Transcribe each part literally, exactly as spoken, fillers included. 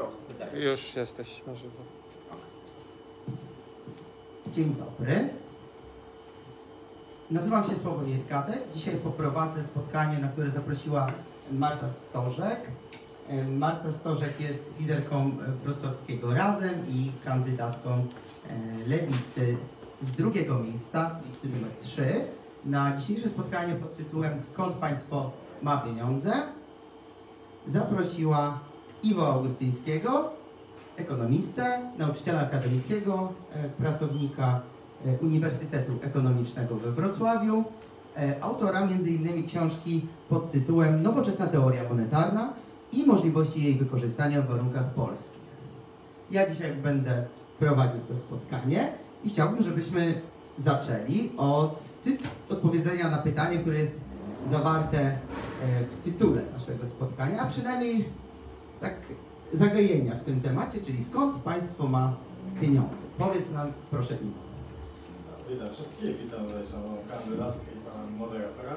wprost, wydaje się. Już jesteś na żywo. Dzień dobry. Nazywam się Sławomir Gadek. Dzisiaj poprowadzę spotkanie, na które zaprosiła Marta Stożek. Marta Stożek jest liderką wrocławskiego Razem i kandydatką Lewicy z drugiego miejsca, listy numer trzy. Na dzisiejsze spotkanie pod tytułem "Skąd państwo ma pieniądze?" zaprosiła Iwo Augustyńskiego, ekonomistę, nauczyciela akademickiego, pracownika Uniwersytetu Ekonomicznego we Wrocławiu, autora między innymi książki pod tytułem "Nowoczesna teoria monetarna i możliwości jej wykorzystania w warunkach polskich". Ja dzisiaj będę prowadził to spotkanie i chciałbym, żebyśmy zaczęli od odpowiedzenia na pytanie, które jest zawarte w tytule naszego spotkania, a przynajmniej tak zagajenia w tym temacie, czyli skąd państwo ma pieniądze. Powiedz nam proszę Iwo. Witam wszystkich, witam zresztą kandydatkę i pana moderatora.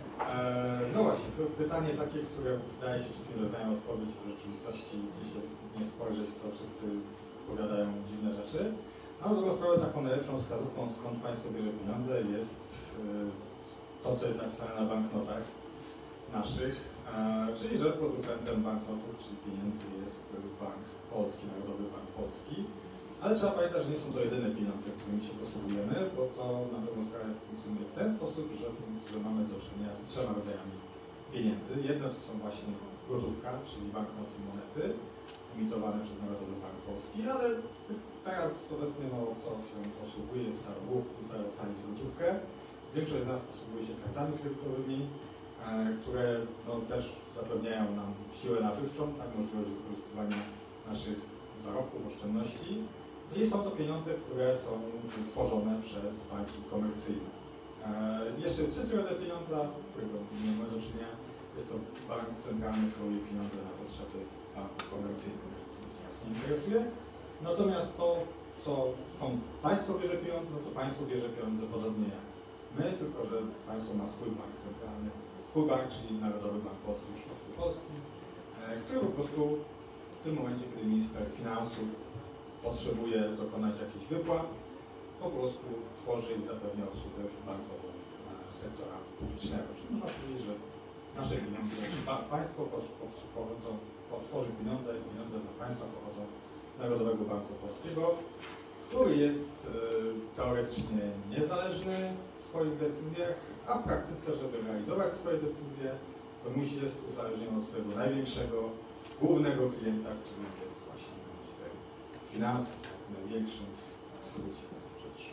Eee, no właśnie, to pytanie takie, które wydaje się wszystkim, że znają odpowiedź, w rzeczywistości, gdzie się nie spojrzeć, to wszyscy powiadają dziwne rzeczy. No, a drugą sprawę, taką najlepszą wskazówką, skąd państwo bierze pieniądze, jest e, to, co jest napisane na banknotach naszych, e, czyli że producentem banknotów, czyli pieniędzy, jest Bank Polski, Narodowy Bank Polski. Ale trzeba pamiętać, że nie są to jedyne pieniądze, którymi się posługujemy, bo to na dobrą sprawę funkcjonuje w ten sposób, że, że mamy do czynienia z trzema rodzajami pieniędzy. Jedno to są właśnie gotówka, czyli banknoty i monety, emitowane przez Narodowy Bank Polski, ale teraz obecnie no, to się posługuje, jest cały ruch tutaj ocalić gotówkę. Większość z nas posługuje się kartami kredytowymi, e, które no, też zapewniają nam siłę nabywczą, tak, możliwość wykorzystywania naszych zarobków, oszczędności. I są to pieniądze, które są tworzone przez banki komercyjne. E, jeszcze jest trzeci rodzaj pieniądza, którego nie mamy do czynienia. Jest to bank centralny, który pieniądze na potrzeby banków komercyjnych. To nas nie interesuje. Natomiast to, co skąd państwo bierze pieniądze, no to państwo bierze pieniądze podobnie jak my, tylko że państwo ma swój bank centralny, swój bank, czyli Narodowy Bank Polski w przypadku Polski, e, który po prostu w tym momencie, kiedy minister finansów potrzebuje dokonać jakichś wypłat, po prostu tworzy i zapewnia obsługę bankową sektora publicznego. Czyli można powiedzieć, że nasze pieniądze, państwo pochodzą, tworzy pieniądze i pieniądze dla państwa pochodzą z Narodowego Banku Polskiego, który jest e, teoretycznie niezależny w swoich decyzjach, a w praktyce, żeby realizować swoje decyzje, to musi jest uzależniony od swojego największego, głównego klienta, którym jest właśnie minister finansów, w największym skrócie przecież.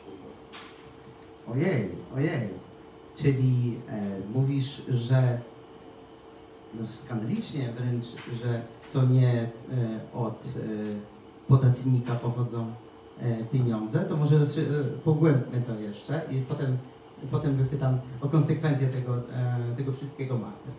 Ojej, ojej. Czyli e, mówisz, że no skandalicznie wręcz, że to nie e, od e, podatnika pochodzą e, pieniądze, to może e, pogłębmy to jeszcze i potem, potem wypytam o konsekwencje tego, e, tego wszystkiego Marty.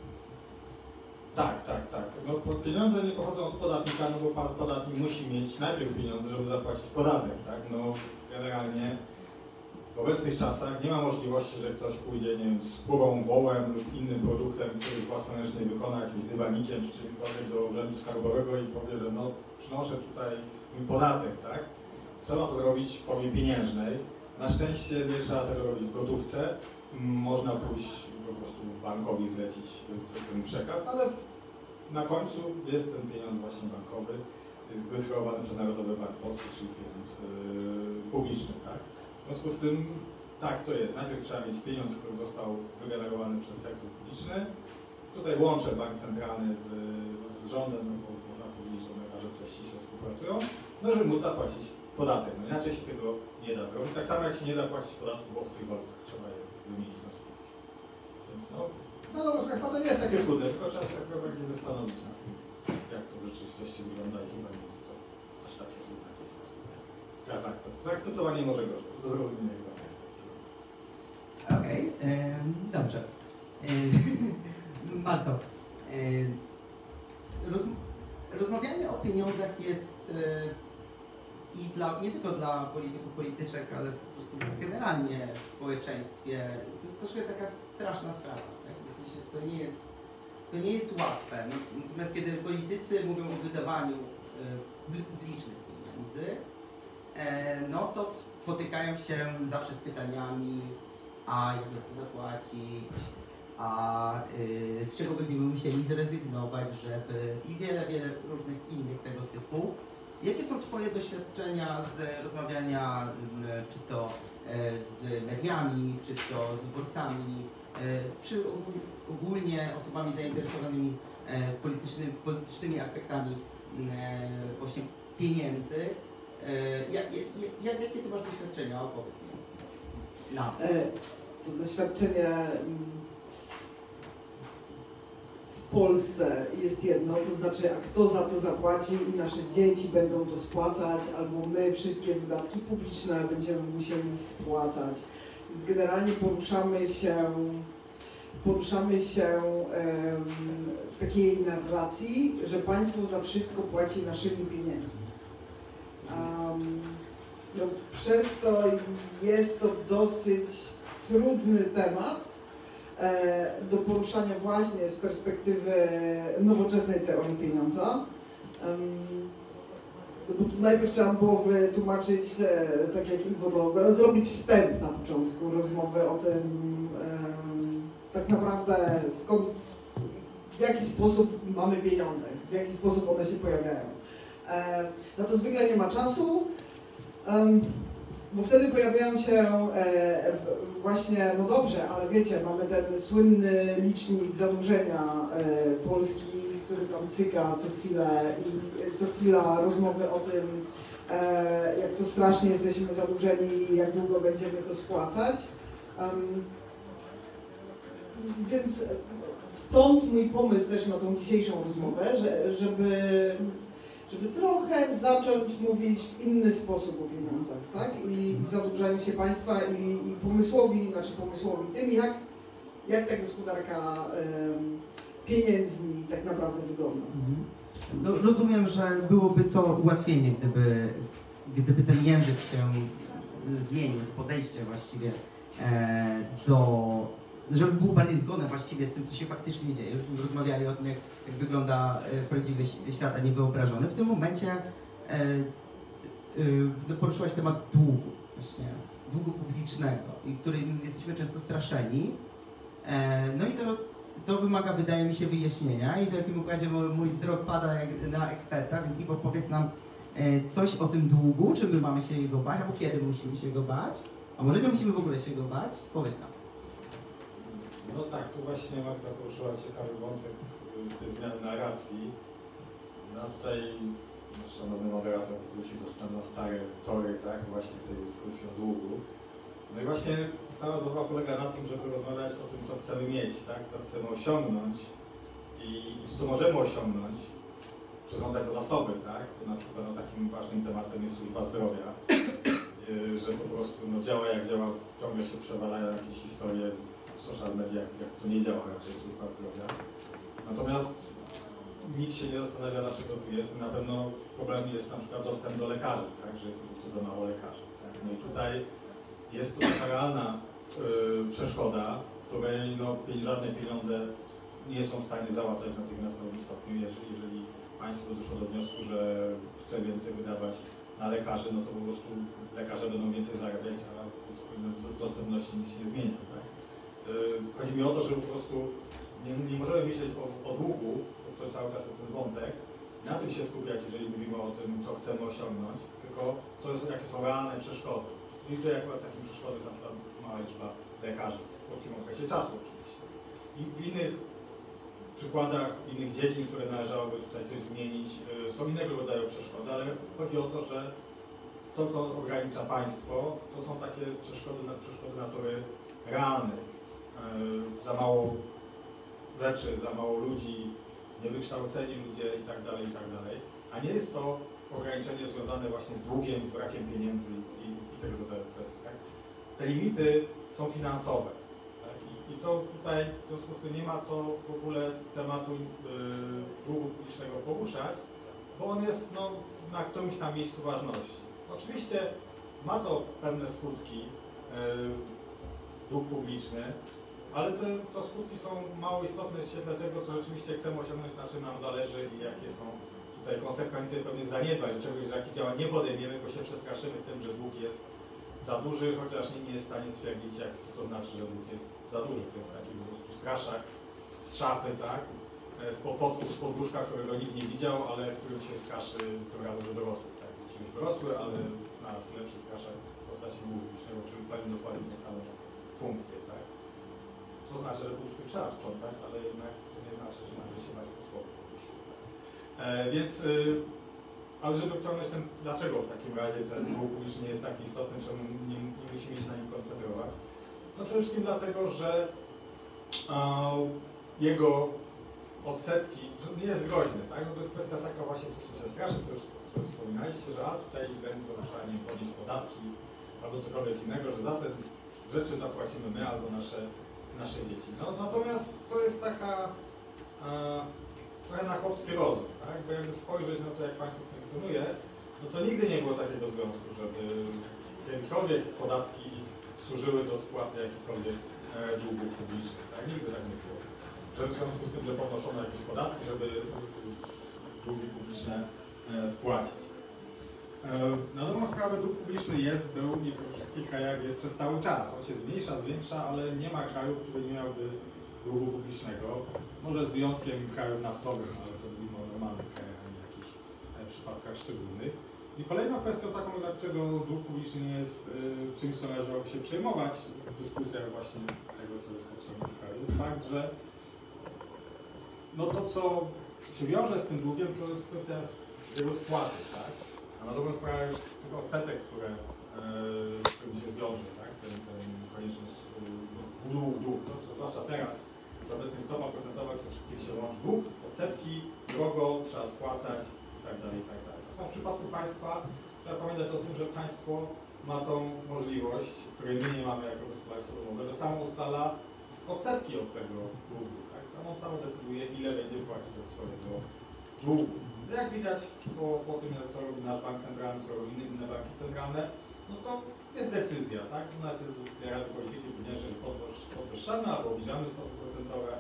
Tak, tak, tak. No, pieniądze nie pochodzą od podatnika, no bo pan podatnik musi mieć najpierw pieniądze, żeby zapłacić podatek, tak? No generalnie w obecnych czasach nie ma możliwości, że ktoś pójdzie, nie wiem, z kurą, wołem lub innym produktem, który własnoręcznie wykona, jakimś dywanikiem czy czymkolwiek do urzędu skarbowego i powie, że no przynoszę tutaj mój podatek, tak? Trzeba to zrobić w formie pieniężnej. Na szczęście nie trzeba tego robić w gotówce. Można pójść po prostu bankowi zlecić ten przekaz, ale na końcu jest ten pieniądz właśnie bankowy, wykreowany przez Narodowy Bank Polski, czyli pieniądz yy, publiczny, tak? W związku z tym tak to jest. Najpierw trzeba mieć pieniądz, który został wygenerowany przez sektor publiczny. Tutaj łączę bank centralny z, z rządem, no bo można powiedzieć, że lekarze też ściśle współpracują, no żeby móc zapłacić podatek. No inaczej się tego nie da zrobić. Tak samo jak się nie da płacić podatku w obcych walutach, trzeba je wymienić na złotówki. Więc no, no dobra, chyba to nie jest takie trudne, tylko trzeba się tak naprawdę zastanowić nad tym, jak to w rzeczywistości wygląda i chyba nie jest to aż takie trudne. Teraz akcept. Zaakceptowanie może gorzej, do zrozumienia chyba nie jest takie trudne. Okej, okay, dobrze. Marto, roz, rozmawianie o pieniądzach jest i dla, nie tylko dla polityków, polityczek, ale po prostu generalnie w społeczeństwie, to jest troszkę taka straszna sprawa. Tak? W sensie to nie jest, to nie jest łatwe. Natomiast kiedy politycy mówią o wydawaniu publicznych pieniędzy, no to spotykają się zawsze z pytaniami, a jak to zapłacić, a y, z czego będziemy musieli zrezygnować, żeby i wiele, wiele różnych innych tego typu. Jakie są Twoje doświadczenia z rozmawiania, y, czy to y, z mediami, czy to z wyborcami, y, czy ogólnie osobami zainteresowanymi y, politycznymi, politycznymi aspektami y, właśnie pieniędzy? Y, jak, jak, jak, jakie Ty masz doświadczenia? Opowiedz mi. No. To doświadczenie w Polsce jest jedno, to znaczy, a kto za to zapłaci i nasze dzieci będą to spłacać, albo my wszystkie wydatki publiczne będziemy musieli spłacać. Więc generalnie poruszamy się, poruszamy się w takiej narracji, że państwo za wszystko płaci naszymi pieniędzmi. Um, no, przez to jest to dosyć trudny temat e, do poruszania właśnie z perspektywy nowoczesnej teorii pieniądza. Um, bo tu najpierw trzeba było wytłumaczyć, e, tak jak Iwo, zrobić wstęp na początku rozmowy o tym, e, tak naprawdę skąd, w jaki sposób mamy pieniądze, w jaki sposób one się pojawiają. E, no to zwykle nie ma czasu. Um, bo wtedy pojawiają się e, właśnie, no dobrze, ale wiecie, mamy ten słynny licznik zadłużenia e, Polski, który tam cyka co chwilę i co chwila rozmowy o tym, e, jak to strasznie jesteśmy zadłużeni i jak długo będziemy to spłacać. Um, więc stąd mój pomysł też na tą dzisiejszą rozmowę, że, żeby żeby trochę zacząć mówić w inny sposób o pieniądzach, tak? I, i zadłużaniu się państwa i, i pomysłowi, znaczy pomysłowi tym, jak, jak ta gospodarka um, pieniędzmi tak naprawdę wygląda. No, rozumiem, że byłoby to ułatwienie, gdyby, gdyby ten język się zmienił, podejście właściwie e, do... żeby był bardziej zgodny właściwie z tym, co się faktycznie dzieje. Już rozmawiali o tym, jak, jak wygląda prawdziwy świat, a nie wyobrażony. W tym momencie e, e, poruszyłaś temat długu, właśnie długu publicznego, i którym jesteśmy często straszeni. E, no i to, to wymaga, wydaje mi się, wyjaśnienia i w takim układzie mój wzrok pada jak na eksperta, więc Iwo, powiedz nam e, coś o tym długu, czy my mamy się jego bać, albo kiedy musimy się go bać, a może nie musimy w ogóle się go bać? Powiedz nam. No tak, tu właśnie Magda poruszyła ciekawy wątek tej zmiany narracji. No tutaj szanowny moderator wrócił do na stare tory, tak, właśnie tej dyskusji o długu. No i właśnie cała zabawa polega na tym, żeby rozmawiać o tym, co chcemy mieć, tak, co chcemy osiągnąć i, i co możemy osiągnąć, że są tego zasoby, tak, to na przykład no, takim ważnym tematem jest służba zdrowia, że po prostu no, działa jak działa, ciągle się przewalają jakieś historie w social media, jak, jak to nie działa raczej służba zdrowia. Natomiast nikt się nie zastanawia, dlaczego tu jest. Na pewno problemem jest na przykład dostęp do lekarzy, tak, że jest po prostu za mało lekarzy. Tak? No i tutaj jest to taka realna y, przeszkoda, której no, żadne pieniądze nie są w stanie załatać w natychmiastowym stopniu. Jeżeli, jeżeli państwo doszło do wniosku, że chce więcej wydawać na lekarzy, no to po prostu lekarze będą więcej zarabiać, a do dostępności nic się nie zmienia. Tak? Chodzi mi o to, że po prostu nie, nie możemy myśleć o, o długu, bo to cały czas jest ten wątek, na tym się skupiać, jeżeli mówimy o tym, co chcemy osiągnąć, tylko co jest, jakie są realne przeszkody. I tutaj akurat takim przeszkody jest na przykład mała liczba lekarzy w krótkim okresie czasu oczywiście. I w innych przykładach, innych dziedzin, które należałoby tutaj coś zmienić, są innego rodzaju przeszkody, ale chodzi o to, że to, co ogranicza państwo, to są takie przeszkody, przeszkody natury realnej. Za mało rzeczy, za mało ludzi, niewykształceni ludzie i tak dalej, i tak dalej. A nie jest to ograniczenie związane właśnie z długiem, z brakiem pieniędzy i, i tego rodzaju kwestii. Tak? Te limity są finansowe. Tak? I, I to tutaj w związku z tym nie ma co w ogóle tematu yy, długu publicznego poruszać, bo on jest no, na którymś tam miejscu ważności. Oczywiście ma to pewne skutki, yy, dług publiczny, ale te, to skutki są mało istotne w świetle tego, co rzeczywiście chcemy osiągnąć, na czym nam zależy i jakie są tutaj konsekwencje pewnych zaniedbań, czegoś, że jakie działań nie podejmiemy, bo się przestraszymy tym, że dług jest za duży, chociaż nikt nie jest w stanie stwierdzić, jak, co to znaczy, że dług jest za duży. To jest taki po prostu straszak z szafy, tak? Z potworu, z podłóżka, którego nikt nie widział, ale którym się straszy tym razem, że dorosły. Tak? Dzieci już wyrosły, ale znalazł lepszy straszak w postaci długu publicznego, który pełni dokładnie tą samą funkcję. Tak? To znaczy, że podłóżkę trzeba sprzątać, ale jednak to nie znaczy, że należy się bać potworu podłóżku. E, więc, y, ale żeby obciągnąć ten, dlaczego w takim razie ten dług publiczny nie jest tak istotny, czemu nie, nie musimy się na nim koncentrować? No przede wszystkim dlatego, że e, jego odsetki, że nie jest groźny, tak? No to jest kwestia taka właśnie, to się straszy, co już co wspominaliście, że a tutaj to trzeba nie podnieść podatki albo cokolwiek innego, że za te rzeczy zapłacimy my albo nasze, nasze dzieci. No, natomiast to jest taka e, trochę na chłopski rozum, tak? Bo jakby spojrzeć na to, jak państwo funkcjonuje, no to nigdy nie było takiego związku, żeby kiedykolwiek podatki służyły do spłaty jakichkolwiek e, długów publicznych, tak? Nigdy tak nie było. Że w związku z tym, że podnoszono jakieś podatki, żeby długi publiczne e, spłacić. E, na dobrą sprawę dług publiczny jest, był i we wszystkich krajach jest przez cały czas. On się zmniejsza, zwiększa, ale nie ma kraju, który nie miałby długu publicznego. Może z wyjątkiem krajów naftowych, ale to mówimy o normalnych krajach, a nie jakichś e, przypadkach szczególnych. I kolejną kwestią taką, dlaczego dług publiczny nie jest y, czymś, co należałoby się przejmować w dyskusjach właśnie tego, co jest potrzebne w kraju, jest fakt, że no to, co się wiąże z tym długiem, to jest kwestia jego spłaty, tak? A na dobrą sprawę już tych odsetek, które yy, z tym się wiąże, tak? Ten, ten konieczność dług, dług, to zwłaszcza teraz, że obecnie stopa procentowa, to wszystkim się łączy dług, odsetki, drogo, trzeba spłacać i tak dalej, i tak dalej. No, w przypadku państwa trzeba pamiętać o tym, że państwo ma tą możliwość, której my nie mamy jako gospodarstwo domowe, że samo ustala odsetki od tego długu. Tak? Samo, samo decyduje, ile będzie płacić od swojego długu. Jak widać po, po tym, co robi nasz bank centralny, co robi inne banki centralne, no to jest decyzja. Tak? U nas jest decyzja Rady Polityki Pieniężnej, że podwyższamy albo obniżamy stopy procentowe.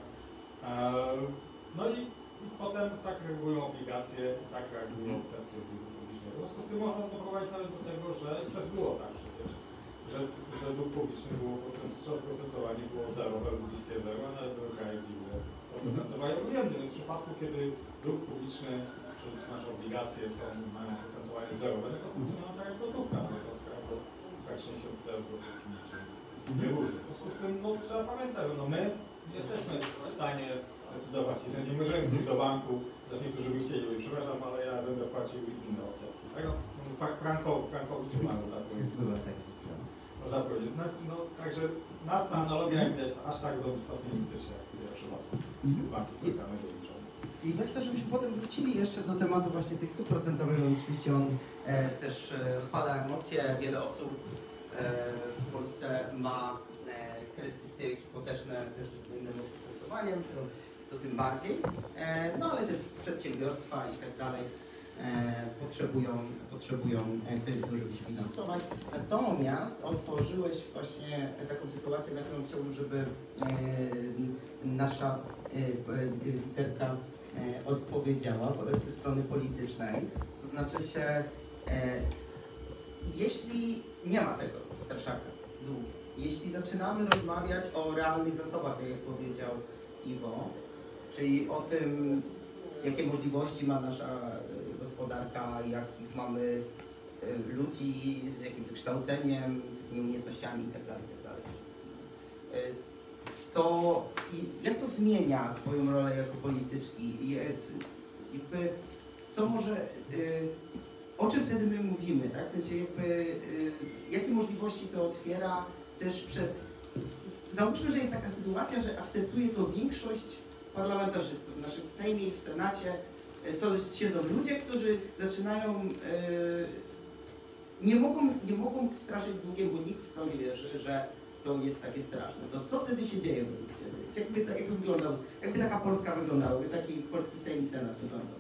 No i, i potem tak regulują obligacje, tak regulują odsetki od długu publicznego. W związku z tym można doprowadzić nawet do tego, że przez było tak przecież, że, że dług publiczny było procentowanie było zerowe lub bliskie zero, a nawet były kraje, gdzie było oprocentowanie ujemne. Więc w przypadku, kiedy dług publiczny, czy nasze obligacje są, mają procentowanie zerowe, no to funkcjonują tak jak gotówka, bo praktycznie się tutaj w gotówki niczym nie różni. W związku z tym no, trzeba pamiętać, że no, my nie jesteśmy w stanie decydować, jeżeli nie możemy pójść do banku, też niektórzy by chcieli, bo przepraszam, ale ja będę płacił inne odsetki. Tak? No, Frankowi, Frankowicz mamy taką, można powiedzieć. Nas, no, także nas ta analogia, jak widać, aż tak do stopnia nie dotyczy, jak w przypadku banku centralnego. I ja chcę, żebyśmy potem wrócili jeszcze do tematu właśnie tych stóp procentowych, bo oczywiście on e, też e, rozpala emocje. Wiele osób e, w Polsce ma e, kredyty hipoteczne też z innym oprocentowaniem, to, to tym bardziej. E, no ale też przedsiębiorstwa i tak dalej e, potrzebują, potrzebują kredytu, żeby się finansować. Natomiast otworzyłeś właśnie taką sytuację, na którą chciałbym, żeby e, nasza e, literka E, odpowiedziała ze strony politycznej, to znaczy się, e, jeśli nie ma tego straszaka długu, jeśli zaczynamy rozmawiać o realnych zasobach, jak powiedział Iwo, czyli o tym, jakie możliwości ma nasza gospodarka, jakich mamy e, ludzi, z jakim wykształceniem, z jakimi umiejętnościami itd., itd. E, to i jak to zmienia Twoją rolę jako polityczki? I jakby, co może, y, o czym wtedy my mówimy, tak? W sensie jakby, y, jakie możliwości to otwiera też przed... Załóżmy, że jest taka sytuacja, że akceptuje to większość parlamentarzystów w naszym Sejmie i w Senacie. Są, siedzą ludzie, którzy zaczynają... Y, nie mogą, nie mogą straszyć długiem, bo nikt w to nie wierzy, że to jest takie straszne. To co wtedy się dzieje? Jakby, to, jakby, wyglądał, jakby taka Polska wyglądała, jakby taki polski Sejm i Senat wyglądał?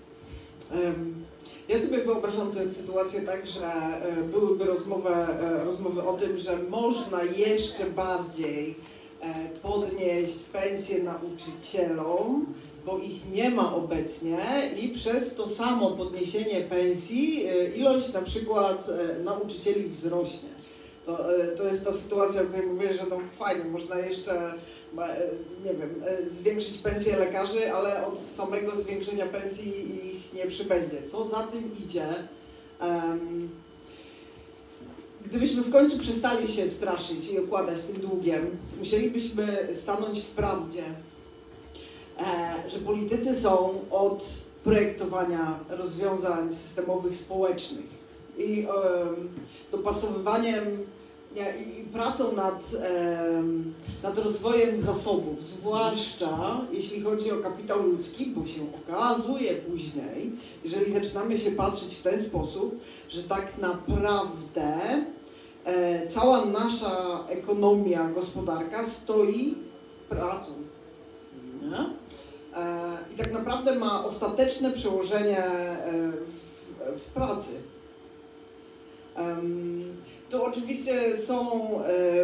Um, ja sobie wyobrażam tę sytuację tak, że e, byłyby rozmowy, e, rozmowy o tym, że można jeszcze bardziej e, podnieść pensje nauczycielom bo ich nie ma obecnie i przez to samo podniesienie pensji ilość na przykład nauczycieli wzrośnie. To, to jest ta sytuacja, o której mówię, że no fajnie, można jeszcze, nie wiem, zwiększyć pensję lekarzy, ale od samego zwiększenia pensji ich nie przybędzie. Co za tym idzie? Um, Gdybyśmy w końcu przestali się straszyć i okładać tym długiem, musielibyśmy stanąć w prawdzie, e, że politycy są od projektowania rozwiązań systemowych społecznych i e, dopasowywaniem i, i pracą nad, e, nad rozwojem zasobów, zwłaszcza jeśli chodzi o kapitał ludzki, bo się okazuje później, jeżeli zaczynamy się patrzeć w ten sposób, że tak naprawdę e, cała nasza ekonomia, gospodarka stoi pracą. Nie? E, I tak naprawdę ma ostateczne przełożenie e, w, w pracy. Um, To oczywiście są um,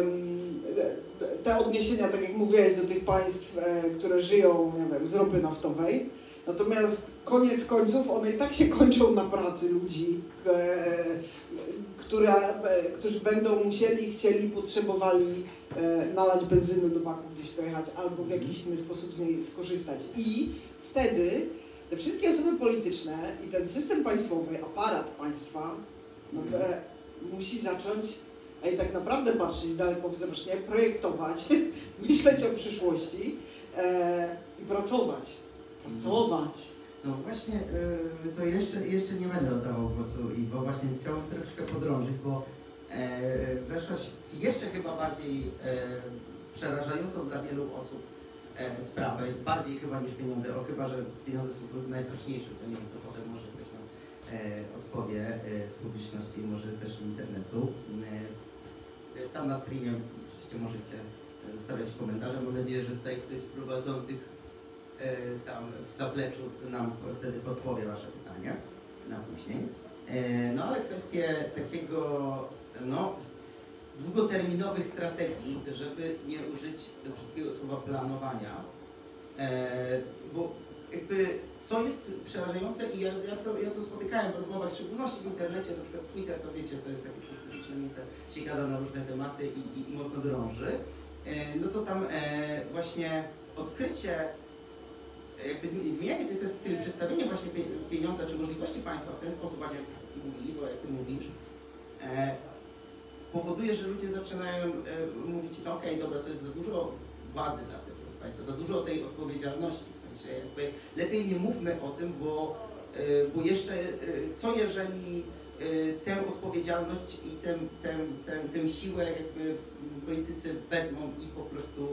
te odniesienia, tak jak mówiłeś, do tych państw, e, które żyją, nie wiem, z ropy naftowej. Natomiast koniec końców one i tak się kończą na pracy ludzi, e, które, e, którzy będą musieli, chcieli, potrzebowali e, nalać benzyny do baku, gdzieś pojechać albo w jakiś inny sposób z niej skorzystać. I wtedy te wszystkie osoby polityczne i ten system państwowy, aparat państwa, no, e, musi zacząć, a i tak naprawdę patrzeć dalekowzrocznie, projektować, myśleć o przyszłości e, i pracować. Pracować. No właśnie, yy, to jeszcze, jeszcze nie będę oddawał głosu, i bo właśnie chciałbym troszkę podrążyć, bo e, weszłaś w jeszcze chyba bardziej e, przerażającą dla wielu osób e, sprawę, bardziej chyba niż pieniądze, o chyba, że pieniądze są najstraszniejsze, to nie wiem, to potem może ktoś nam e, odpowie e, z publiczności, może też z internetu. E, tam na streamie oczywiście możecie zostawiać komentarze, mam nadzieję, że tutaj ktoś z prowadzących tam w zapleczu nam wtedy podpowie wasze pytania na później. No ale kwestie takiego, no, długoterminowych strategii, żeby nie użyć brzydkiego słowa planowania, bo jakby co jest przerażające i ja, ja, to, ja to spotykałem w rozmowach, w szczególności w internecie, na przykład Twitter, to wiecie, to jest takie specyficzne miejsce, gdzie się gada na różne tematy i, i, i mocno drąży, no to tam właśnie odkrycie, jakby zmienianie tej perspektywy, przedstawienie właśnie pieniądza czy możliwości państwa w ten sposób właśnie mówili, bo jak ty mówisz, e, powoduje, że ludzie zaczynają e, mówić, no okej, okay, dobra, to jest za dużo władzy dla tego państwa, za dużo tej odpowiedzialności, w sensie jakby lepiej nie mówmy o tym, bo, e, bo jeszcze e, co jeżeli e, tę odpowiedzialność i tę, tę, tę, tę siłę jakby politycy wezmą i po prostu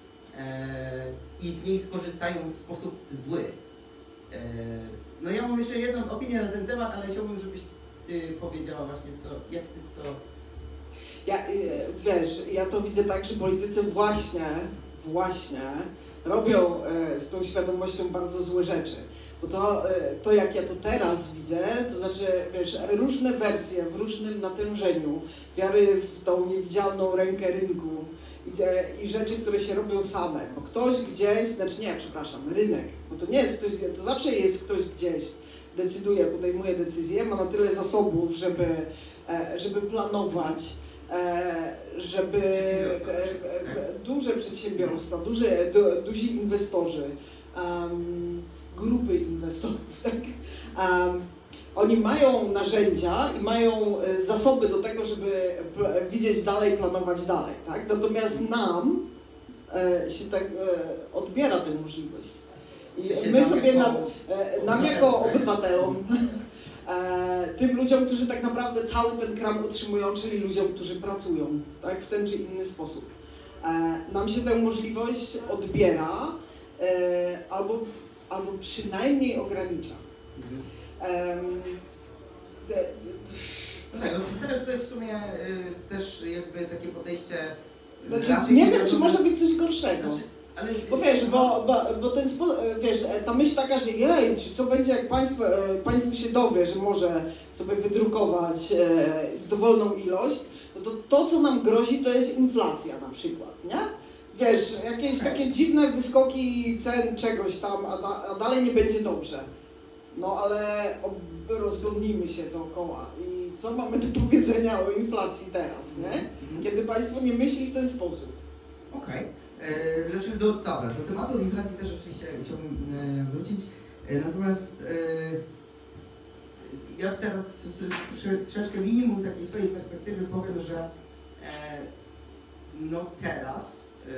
i z niej skorzystają w sposób zły. No ja mam jeszcze jedną opinię na ten temat, ale chciałbym, żebyś ty powiedziała właśnie, co, jak ty to... Ja, wiesz, ja to widzę tak, że politycy właśnie, właśnie robią z tą świadomością bardzo złe rzeczy. Bo to, to jak ja to teraz widzę, to znaczy, wiesz, różne wersje w różnym natężeniu wiary w tą niewidzialną rękę rynku, i rzeczy, które się robią same, bo ktoś gdzieś, znaczy nie, przepraszam, rynek, bo to nie jest ktoś, to zawsze jest ktoś gdzieś, decyduje, podejmuje decyzje, ma na tyle zasobów, żeby, żeby planować, żeby duże przedsiębiorstwa, duże, du, duzi inwestorzy, um, grupy inwestorów, tak? Um, Oni mają narzędzia i mają zasoby do tego, żeby widzieć dalej, planować dalej, tak? Natomiast nam e, się tak e, odbiera tę możliwość. I my sobie, nam, e, nam jako obywatelom, e, tym ludziom, którzy tak naprawdę cały ten kram utrzymują, czyli ludziom, którzy pracują, tak? W ten czy inny sposób, e, nam się tę możliwość odbiera e, albo, albo przynajmniej ogranicza. Mhm. Um, de, de, no tak, no przedstawiasz tutaj w sumie y, też jakby takie podejście... Znaczy, nie wiem, czy może być coś gorszego. Znaczy, ale, bo wiesz, bo, bo, bo ten spo, wiesz, ta myśl taka, że jej, co będzie jak państwo, państwo się dowie, że może sobie wydrukować e, dowolną ilość, no to to, co nam grozi, to jest inflacja na przykład, nie? wiesz, jakieś takie dziwne wyskoki cen czegoś tam, a, da, a dalej nie będzie dobrze. No ale ob- rozglądnijmy się dookoła i co mamy do powiedzenia o inflacji teraz, nie? Kiedy państwo nie myśli w ten sposób. Okej. Okay. Znaczy do, dobra, do tematu inflacji też oczywiście chciałbym e, wrócić. E, natomiast e, ja teraz z, z, z, troszeczkę minimum takiej swojej perspektywy powiem, że e, no teraz e,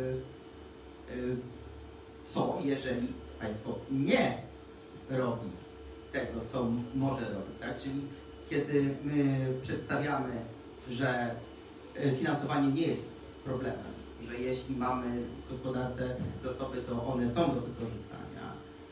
e, co jeżeli państwo nie robi tego, co może robić, tak? Czyli kiedy my przedstawiamy, że finansowanie nie jest problemem, że jeśli mamy w gospodarce zasoby, to one są do wykorzystania,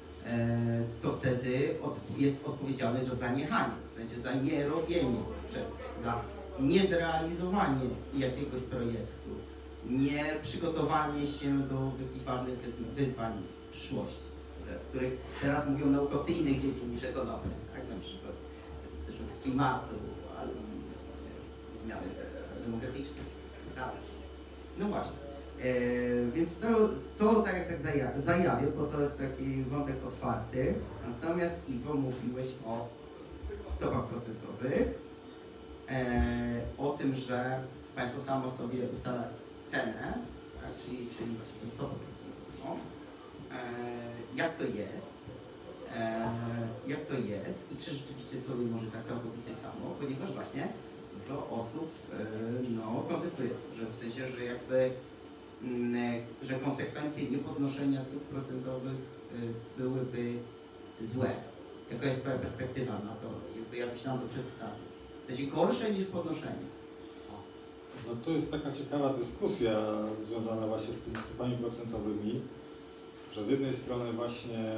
to wtedy jest odpowiedzialny za zaniechanie, w sensie za nierobienie czegoś, za niezrealizowanie jakiegoś projektu, nie przygotowanie się do jakichś ważnych wyzwań przyszłości, których teraz mówią naukowcy innych dziedzin niż ekonomia, tak? Na przykład dotyczących klimatu, ale zmiany demograficzne. Tak. No właśnie. E, więc to, to tak jak tak zaja zajawię, bo to jest taki wątek otwarty. Natomiast Iwo, mówiłeś o stopach procentowych, e, o tym, że państwo samo sobie ustala cenę, tak? czyli, czyli właśnie tę stopę procentową. E, jak to jest? E, jak to jest i czy rzeczywiście sobie może tak całkowicie samo, ponieważ właśnie dużo osób e, no, protestuje, że w sensie, że jakby m, że konsekwencje niepodnoszenia stóp procentowych e, byłyby złe. Jaka jest Twoja perspektywa na to, jakby jakbyś nam to przedstawił? To jest gorsze niż podnoszenie. No to jest taka ciekawa dyskusja związana właśnie z tymi stopami procentowymi, że z jednej strony właśnie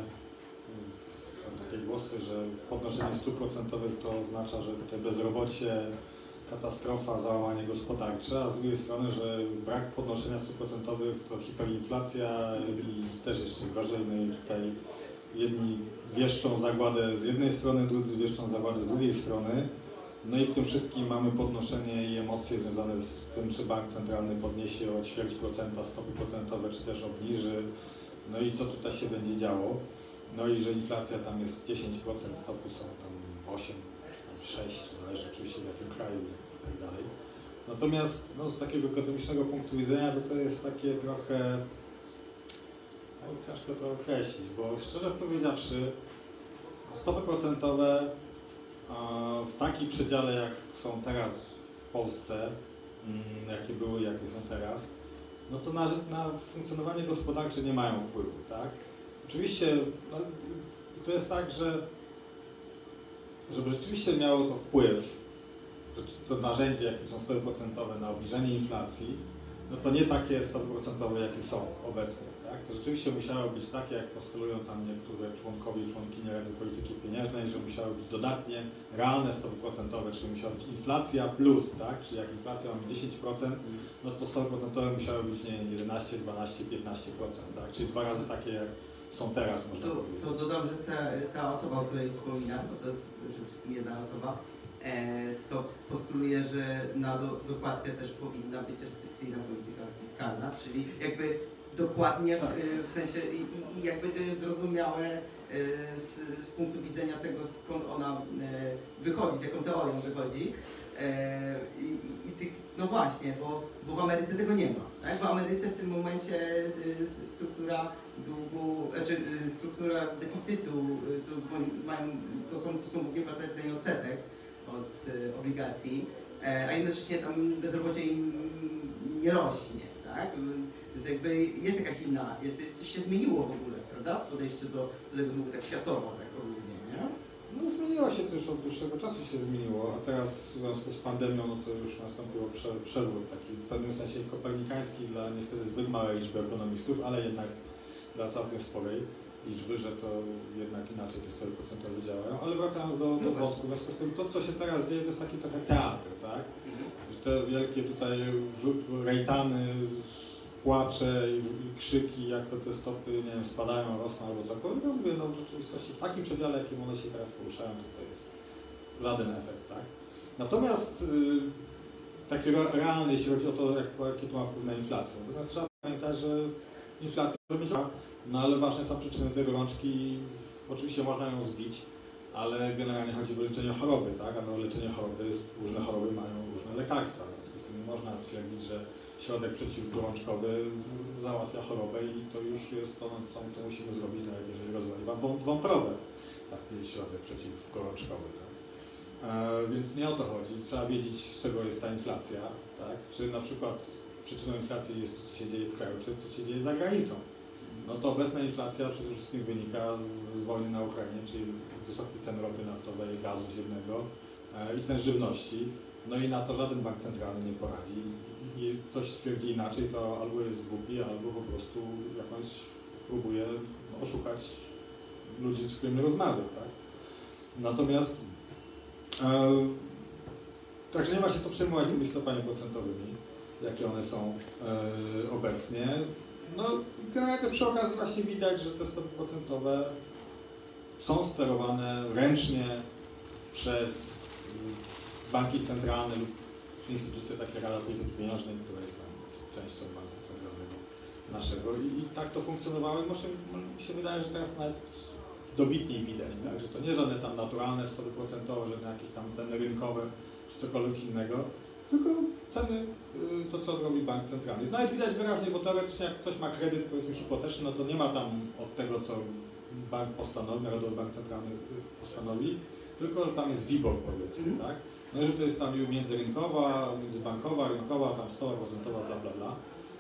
są takie głosy, że podnoszenie stóp procentowych to oznacza, że tutaj bezrobocie, katastrofa, załamanie gospodarcze, a z drugiej strony, że brak podnoszenia stóp procentowych to hiperinflacja i też jeszcze gorzej, no i tutaj jedni wieszczą zagładę z jednej strony, drudzy wieszczą zagładę z drugiej strony. No i w tym wszystkim mamy podnoszenie i emocje związane z tym, czy bank centralny podniesie o ćwierć procenta stopy procentowe, czy też obniży. No i co tutaj się będzie działo? No i że inflacja tam jest dziesięć procent, stopy są tam osiem, sześć, zależy oczywiście w jakim kraju i tak dalej. Natomiast no, z takiego ekonomicznego punktu widzenia to, to jest takie trochę, no, ciężko to określić, bo szczerze powiedziawszy, stopy procentowe w takim przedziale, jak są teraz w Polsce, jakie były, jakie są teraz, no to na, na funkcjonowanie gospodarcze nie mają wpływu, tak? Oczywiście no, to jest tak, że żeby rzeczywiście miało to wpływ, to narzędzie, jakie są stopy procentowe na obniżenie inflacji, no to nie takie stopy procentowe, jakie są obecnie, tak? To rzeczywiście musiało być takie, jak postulują tam niektóre członkowie i członkinie Rady Polityki Pieniężnej, że musiały być dodatnie realne stopy procentowe, czyli musiała być inflacja plus, tak? Czyli jak inflacja ma dziesięć procent, no to stopy procentowe musiały być, nie wiem, jedenaście, dwanaście, piętnaście procent, tak? Czyli dwa razy takie, jak są teraz, można to, powiedzieć. to dodam, że ta, ta osoba, o której wspominam, bo to jest przede wszystkim jedna osoba, to postuluje, że na do, dokładkę też powinna być restrykcyjna polityka fiskalna, czyli jakby dokładnie w, w sensie i, i jakby to jest zrozumiałe z, z punktu widzenia tego, skąd ona wychodzi, z jaką teorią wychodzi. I, i, i tych, no właśnie, bo, bo w Ameryce tego nie ma. Tak? W Ameryce w tym momencie struktura długu, znaczy struktura deficytu to, mają, to są, to są głównie płacące odsetek od y, obligacji, e, a jednocześnie tam bezrobocie im nie rośnie, tak? Więc jakby jest jakaś inna, jest, coś się zmieniło w ogóle, prawda? W podejściu do, do tego długu tak światowo, tak ogólnie, nie? No zmieniło się to już od dłuższego czasu się zmieniło, a teraz w związku z pandemią, no to już nastąpiło prze, przewrót taki w pewnym sensie kopernikański dla niestety zbyt małej liczby ekonomistów, ale jednak dla całkiem sporej liczby, że to jednak inaczej te stopy procentowe działają, ale wracając do, do wątku, w związku z tym to, co się teraz dzieje, to jest taki trochę teatr, tak? Mhm. Że te wielkie tutaj rejtany, płacze i, i krzyki, jak to te stopy, nie wiem, spadają, rosną albo cokolwiek, no mówię, no w rzeczywistości w takim przedziale, jakim one się teraz poruszają, to to jest żaden efekt, tak? Natomiast yy, taki realny, jeśli chodzi o to, jak, jaki to ma wpływ na inflację, natomiast trzeba pamiętać, że inflacja może być, no ale ważne są przyczyny tej gorączki. Oczywiście można ją zbić, ale generalnie chodzi o leczenie choroby, tak? A no leczenie choroby, różne choroby mają różne lekarstwa, w związku z tym nie można twierdzić, że środek przeciwgorączkowy załatwia chorobę i to już jest to, co, co musimy zrobić, nawet jeżeli rozwali wam wątrobę, taki środek przeciwgorączkowy. Tak? E, więc nie o to chodzi. Trzeba wiedzieć, z czego jest ta inflacja, tak? Czy na przykład przyczyną inflacji jest to, co się dzieje w kraju, czy to, co się dzieje za granicą. No to obecna inflacja przede wszystkim wynika z wojny na Ukrainie, czyli wysokich cen ropy naftowej, gazu ziemnego e, i cen żywności. No i na to żaden bank centralny nie poradzi. I ktoś twierdzi inaczej, to albo jest głupi, albo po prostu jakąś próbuje oszukać ludzi, z którymi rozmawia, tak? Natomiast e, także nie ma się to przejmować tymi stopami procentowymi, jakie one są e, obecnie. No, generalnie przy okazji właśnie widać, że te stopy procentowe są sterowane ręcznie przez banki centralne lub instytucje takie jak Rada Polityki Pieniężnej, która jest tam częścią banku centralnego naszego. I, i tak to funkcjonowało i może, może mi się wydaje, że teraz nawet dobitniej widać, tak? Że to nie żadne tam naturalne stopy procentowe, żadne jakieś tam ceny rynkowe czy cokolwiek innego, tylko ceny, to co robi bank centralny. Nawet widać wyraźnie, bo teoretycznie jak ktoś ma kredyt, powiedzmy hipoteczny, no to nie ma tam od tego, co bank postanowi, Narodowy Bank Centralny postanowi, tylko tam jest WIBOR, powiedzmy, mm. tak? No i że to jest tam międzyrynkowa, międzybankowa, rynkowa, tam stopa procentowa, bla, bla, bla.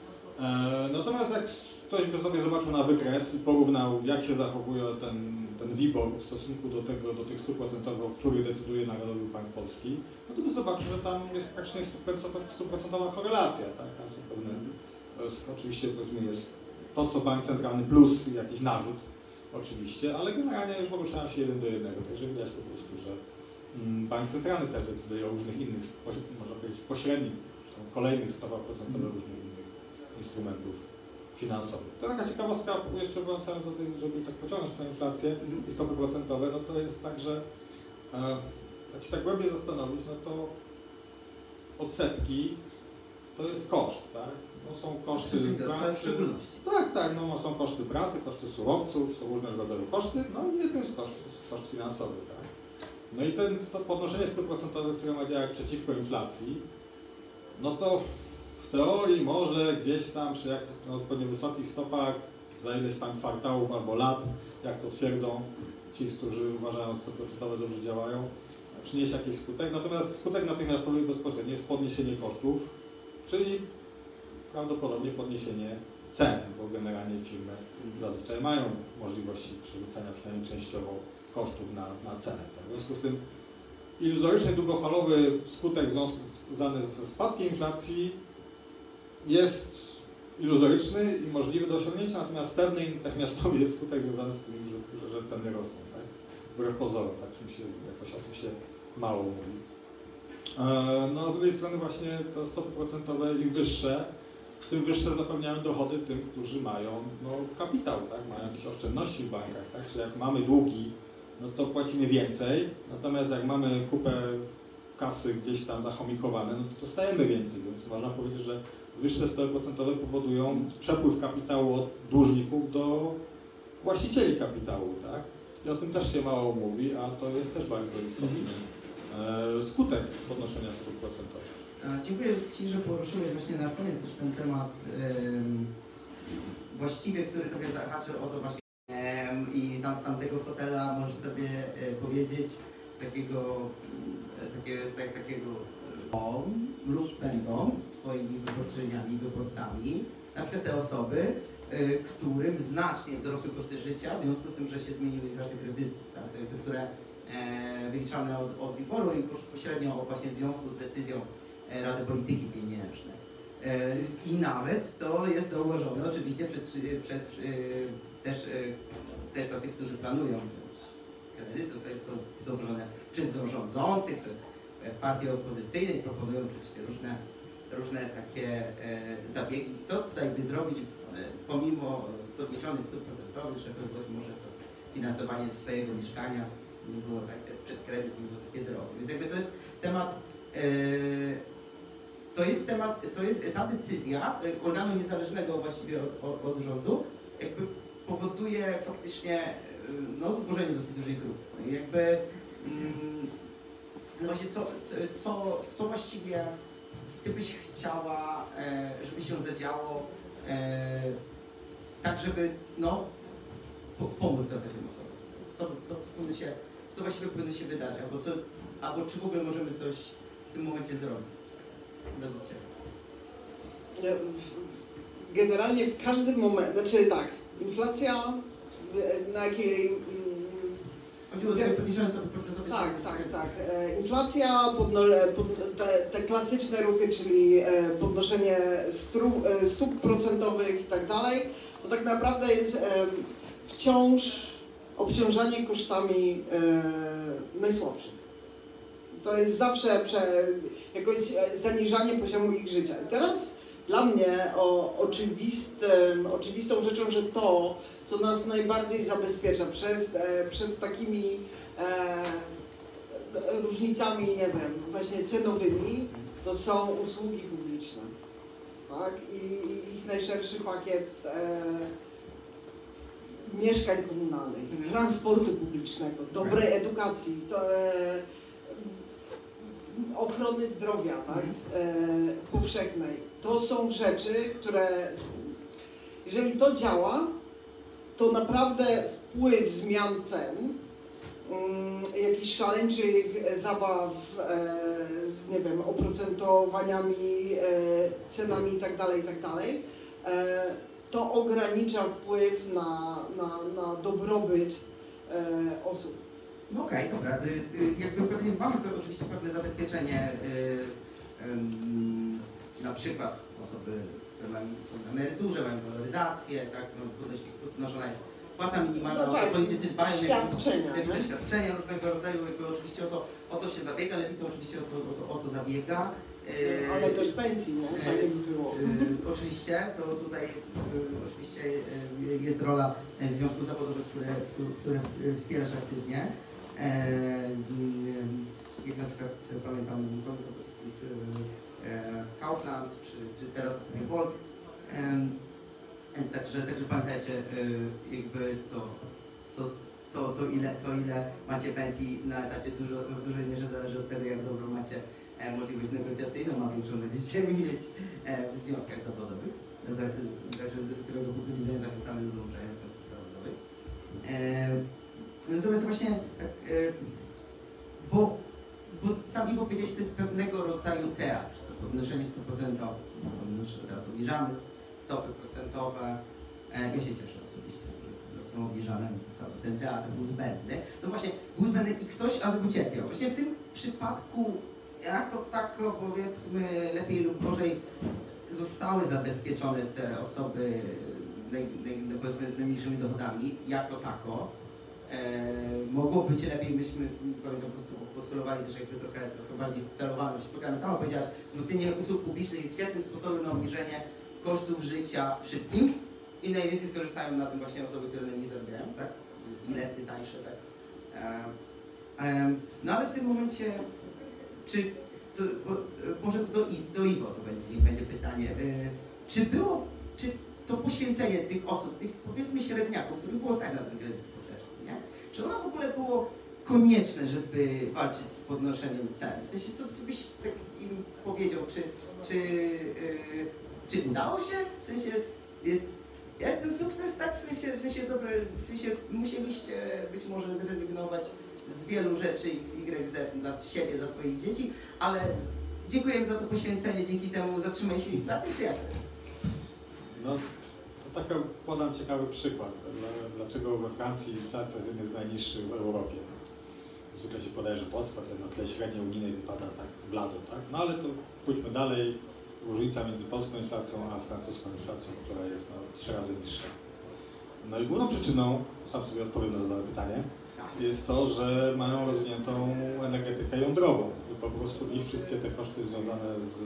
E, natomiast jak ktoś by sobie zobaczył na wykres i porównał, jak się zachowuje ten, ten WIBOR w stosunku do tego, do tych stóp procentowych, o których decyduje Narodowy Bank Polski, no to by zobaczył, że tam jest praktycznie stuprocentowa korelacja, tak? Tam są pewne, jest, oczywiście powiedzmy jest to, co bank centralny plus jakiś narzut, oczywiście, ale generalnie poruszają się jeden do jednego, także widać po prostu, że bank centralny też decyduje o różnych innych, można powiedzieć, pośrednich, kolejnych stopach procentowych różnych innych instrumentów finansowych. To taka ciekawostka, jeszcze wracając do tej, żeby tak pociągnąć tę inflację i stopy procentowe, no to jest tak, że e, jak się tak głębiej zastanowić, no to odsetki to jest koszt, tak? No są koszty pracy. Tak, tak, no są koszty pracy, koszty surowców, są różnego rodzaju koszty, no i jednym jest koszt, koszt finansowy, tak? No i ten podnoszenie stóp procentowych, które ma działać przeciwko inflacji, no to w teorii może gdzieś tam przy jak, no, odpowiednio wysokich stopach, za ileś tam kwartałów albo lat, jak to twierdzą ci, którzy uważają, że stopy procentowe dobrze działają, przynieść jakiś skutek. Natomiast skutek natychmiastowy i bezpośredni jest podniesienie kosztów, czyli prawdopodobnie podniesienie cen, bo generalnie firmy zazwyczaj mają możliwości przerzucenia przynajmniej częściowo kosztów na, na cenę. Tak? W związku z tym iluzoryczny, długofalowy skutek związany ze spadkiem inflacji jest iluzoryczny i możliwy do osiągnięcia, natomiast pewny natychmiastowy jest skutek związany z tym, że, że, że ceny rosną. Tak? Wbrew pozorom, tak mi się jakoś o tym się mało mówi. No a z drugiej strony właśnie te stopy procentowe im wyższe, tym wyższe zapewniają dochody tym, którzy mają no, kapitał, tak? Mają jakieś oszczędności w bankach, tak? Czyli jak mamy długi, no to płacimy więcej, natomiast jak mamy kupę kasy gdzieś tam zachomikowane, no to dostajemy więcej, więc można powiedzieć, że wyższe stopy procentowe powodują przepływ kapitału od dłużników do właścicieli kapitału, tak? I o tym też się mało mówi, a to jest też bardzo istotny e, skutek podnoszenia stóp procentowych. Dziękuję Ci, że poruszyłeś właśnie na koniec też ten temat um, właściwie, który Tobie zahaczy o to właśnie um, i tam z tamtego fotela możesz sobie um, powiedzieć z takiego, z takiego, z tak, z takiego um, lub będą Twoimi wyborczyniami, wyborcami, na przykład te osoby, um, którym znacznie wzrosły koszty życia w związku z tym, że się zmieniły ich raty kredytu, tak, te, które e, wyliczane od, od WIBOR-u i pośrednio właśnie w związku z decyzją Rady Polityki Pieniężnej. I nawet to jest zauważone oczywiście przez, przez też, też dla tych, którzy planują kredyty, to jest to zauważone przez rządzących, przez partie opozycyjne i proponują oczywiście różne, różne takie zabiegi. Co tutaj by zrobić pomimo podniesionych stóp procentowych, żeby może to finansowanie swojego mieszkania nie było tak, przez kredyt nie było takie drogie. Więc jakby to jest temat To jest jest temat, to jest ta decyzja organu niezależnego właściwie od, od, od rządu, jakby powoduje faktycznie no, zburzenie dosyć dużej grupy. Jakby mm, no właśnie co, co, co właściwie ty byś chciała, e, żeby się zadziało, e, tak żeby no, po, pomóc trochę tym osobom. Co, co, co, powinno się, co właściwie powinno się wydarzyć, albo, co, albo czy w ogóle możemy coś w tym momencie zrobić według ciebie? Generalnie w każdym momencie, znaczy tak, inflacja, na jakiej... Chodziło o podniesione sobie procentowe. Tak, tak, tak. E, inflacja, podno, pod, te, te klasyczne ruchy, czyli e, podnoszenie stru, e, stóp procentowych i tak dalej, to tak naprawdę jest e, wciąż obciążanie kosztami e, najsłabszych. To jest zawsze prze, jakoś zaniżanie poziomu ich życia. I teraz dla mnie o, oczywistym, oczywistą rzeczą, że to, co nas najbardziej zabezpiecza przez, e, przed takimi e, różnicami, nie wiem, właśnie cenowymi, to są usługi publiczne. Tak? I, i ich najszerszy pakiet e, mieszkań komunalnych, Mhm. transportu publicznego, dobrej edukacji, to, e, ochrony zdrowia, tak? e, powszechnej. To są rzeczy, które, jeżeli to działa, to naprawdę wpływ zmian cen, um, jakichś szaleńczych zabaw e, z, nie wiem, oprocentowaniami, e, cenami itd., itd., e, to ogranicza wpływ na, na, na dobrobyt e, osób. No okej, okay, dobra. Y, y, jakby pewnie mamy oczywiście pewne zabezpieczenie, y, y, na przykład osoby, które mają, są na emeryturze, mają waloryzację, tak, no, podnoszona jest płaca minimalna, no tak, politycy dbają świadczenia, jakieś świadczenia różnego rodzaju, jakby oczywiście o to, o to się zabiega, Lewica oczywiście o to, o to, o to zabiega. Y, Ale też pensji, nie? Fajnie by było. Y, oczywiście, to tutaj y, oczywiście y, jest rola związków zawodowych, które, które wspierasz aktywnie. E, jak na przykład pamiętam e, Kaufland, czy, czy teraz Volt. E, także, także pamiętajcie, e, jakby to, to, to, to, ile, to ile macie pensji na etacie dużo, w dużej mierze zależy od tego, jak dobrą macie e, możliwość negocjacyjną, a większą będziecie mieć e, w związkach zawodowych. Także z którego punktu widzenia zachęcamy do dołączenia do związków zawodowych. E, Natomiast właśnie, e, bo, bo sam Iwo powiedziałeś, że to jest pewnego rodzaju teatr, to podnoszenie stóp procentowych. Teraz obniżamy stopy procentowe. E, ja się cieszę osobiście, że są obniżane, cały ten teatr był zbędny. No właśnie, był zbędny i ktoś albo cierpiał. Właśnie w tym przypadku, jako tako powiedzmy, lepiej lub gorzej, zostały zabezpieczone te osoby naj, naj, no powiedzmy z najmniejszymi dochodami, jako tako. E, mogło być lepiej, myśmy po prostu postulowali też jakby trochę, trochę bardziej celowane. Spotkamy, sama powiedziałaś, wzmocnienie usług publicznych jest świetnym sposobem na obniżenie kosztów życia wszystkim i najwięcej skorzystają na tym właśnie osoby, które najmniej zarabiają, tak? Bilety tańsze, tak? E, e, no ale w tym momencie, czy, to, bo, może do, do Iwo to będzie, niech będzie pytanie, e, czy było, czy to poświęcenie tych osób, tych powiedzmy średniaków, których było stać na ten kredyt, nie? Czy ono w ogóle było konieczne, żeby walczyć z podnoszeniem cen? W sensie, co, co byś tak im powiedział? Czy, czy, yy, czy udało się? W sensie, jest, jest ten sukces, tak? W sensie, w sensie, dobre, w sensie musieliście być może zrezygnować z wielu rzeczy X, Y, Z dla siebie, dla swoich dzieci, ale dziękujemy za to poświęcenie, dzięki temu zatrzymaliśmy inflację, czy jak to jest? No, to tak podam ciekawy przykład, dlaczego we Francji inflacja jest jedna z najniższych w Europie. Zwykle się podaje, że Polska na tle średniej unijnej wypada tak blado, tak? No ale to pójdźmy dalej. Różnica między polską inflacją a francuską inflacją, która jest no, trzy razy niższa. No i główną przyczyną, sam sobie odpowiem na zadane pytanie, jest to, że mają rozwiniętą energetykę jądrową i po prostu ich wszystkie te koszty związane z,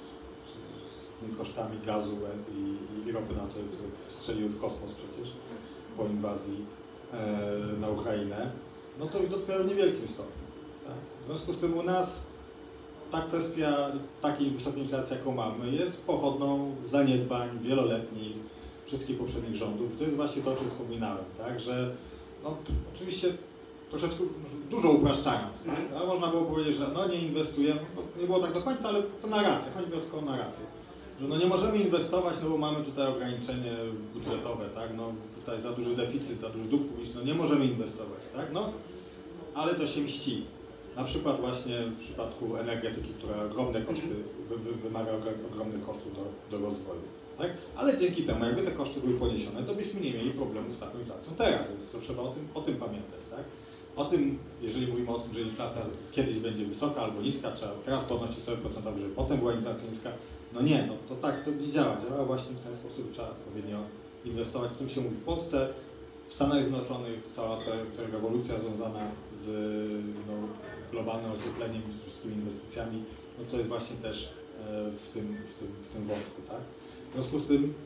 z tymi kosztami gazu i, i ropy naftowej, które strzeliły w kosmos przecież po inwazji e, na Ukrainę, no to ich dotknęło w niewielkim stopniu. Tak? W związku z tym u nas ta kwestia takiej wysokiej inflacji, jaką mamy, jest pochodną zaniedbań wieloletnich wszystkich poprzednich rządów. To jest właśnie to, o czym wspominałem, tak? Że no, oczywiście troszeczkę dużo upraszczając, tak? Ale można było powiedzieć, że no nie inwestujemy, no, nie było tak do końca, ale to narrację, chodzi mi o tylko narrację. Że no nie możemy inwestować, no bo mamy tutaj ograniczenie budżetowe, tak? No tutaj za duży deficyt, za duży dług publiczny, no nie możemy inwestować, tak? No, ale to się mści. Na przykład właśnie w przypadku energetyki, która ogromne koszty, wy, wy, wymaga ogromnych kosztów do, do rozwoju. Tak? Ale dzięki temu, jakby te koszty były poniesione, to byśmy nie mieli problemu z taką inflacją teraz, więc to trzeba o tym, o tym pamiętać. Tak? O tym, jeżeli mówimy o tym, że inflacja kiedyś będzie wysoka albo niska, trzeba teraz podnosić stopy procentowe, żeby potem była inflacja niska, no nie, no to tak to nie działa. Działa właśnie w ten sposób, trzeba odpowiednio inwestować. O tym się mówi w Polsce. W Stanach Zjednoczonych cała ta, ta rewolucja związana z no, globalnym ociepleniem i z tymi inwestycjami, no to jest właśnie też e, w, tym, w, tym, w tym wątku, tak? W związku z tym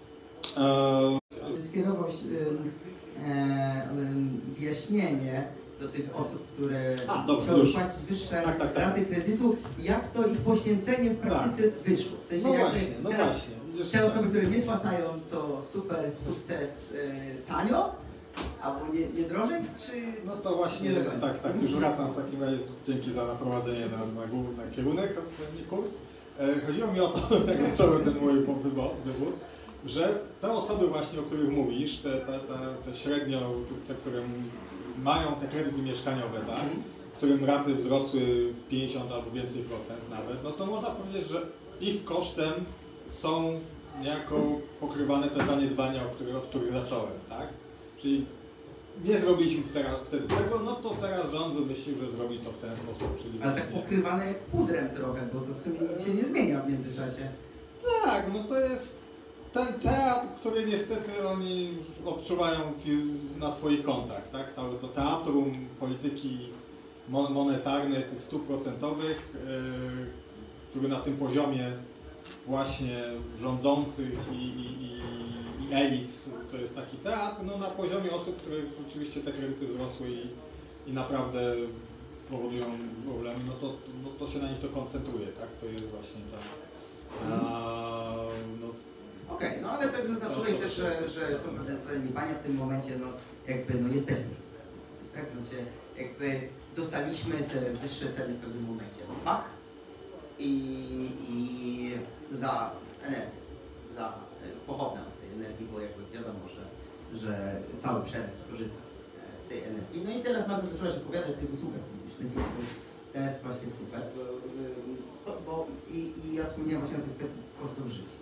e... skierował e, wyjaśnienie do tych osób, które chciały płacić wyższe tak, tak, tak. raty kredytu, jak to ich poświęcenie w praktyce tak. wyszło. W sensie no jakby właśnie, no teraz właśnie. Te osoby, które nie spłacają, to super sukces y, tanio, albo nie, nie drożej, czy no to właśnie, nie tak, tak, już wracam w takim razie, dzięki za naprowadzenie na, na, na kierunek, ten kurs. E, chodziło mi o to, jak zacząłem ten mój wybór, wybór, że te osoby właśnie, o których mówisz, te, te, te, te średnio, te, które mają te kredyty mieszkaniowe, tak, w którym raty wzrosły pięćdziesiąt albo więcej procent nawet, no to można powiedzieć, że ich kosztem są niejako pokrywane te zaniedbania, od których, od których zacząłem, tak? Czyli nie zrobiliśmy teraz, wtedy tego, no to teraz rząd wymyślił, że zrobi to w ten sposób. Czyli ale tak pokrywane pudrem trochę, bo to w sumie nic się nie zmienia w międzyczasie. Tak, no to jest ten teatr, który niestety oni odczuwają na swoich kontach, tak? Całe to teatrum polityki monetarnej, tych stóp procentowych, yy, który na tym poziomie właśnie rządzących i, i, i elit, to jest taki teatr, no na poziomie osób, które oczywiście te kredyty wzrosły i, i naprawdę powodują problemy, no to, no to się na nich to koncentruje, tak? To jest właśnie ta... A, no, Okej, okay, no ale tak zaznaczyłeś też, że, że są pewne zaniedbania w tym momencie, no jakby no jesteśmy tak? W sensie jakby dostaliśmy te wyższe ceny w pewnym momencie. Bach! I, i za energię, za pochodną tej energii, bo jakby wiadomo, że, że cały przemysł korzysta z, z tej energii. No i teraz bardzo zaczęłaś opowiadać o tych usługach publicznych, to jest właśnie super, bo, bo i, i ja wspomniałem właśnie o tych kwestii kosztów życia.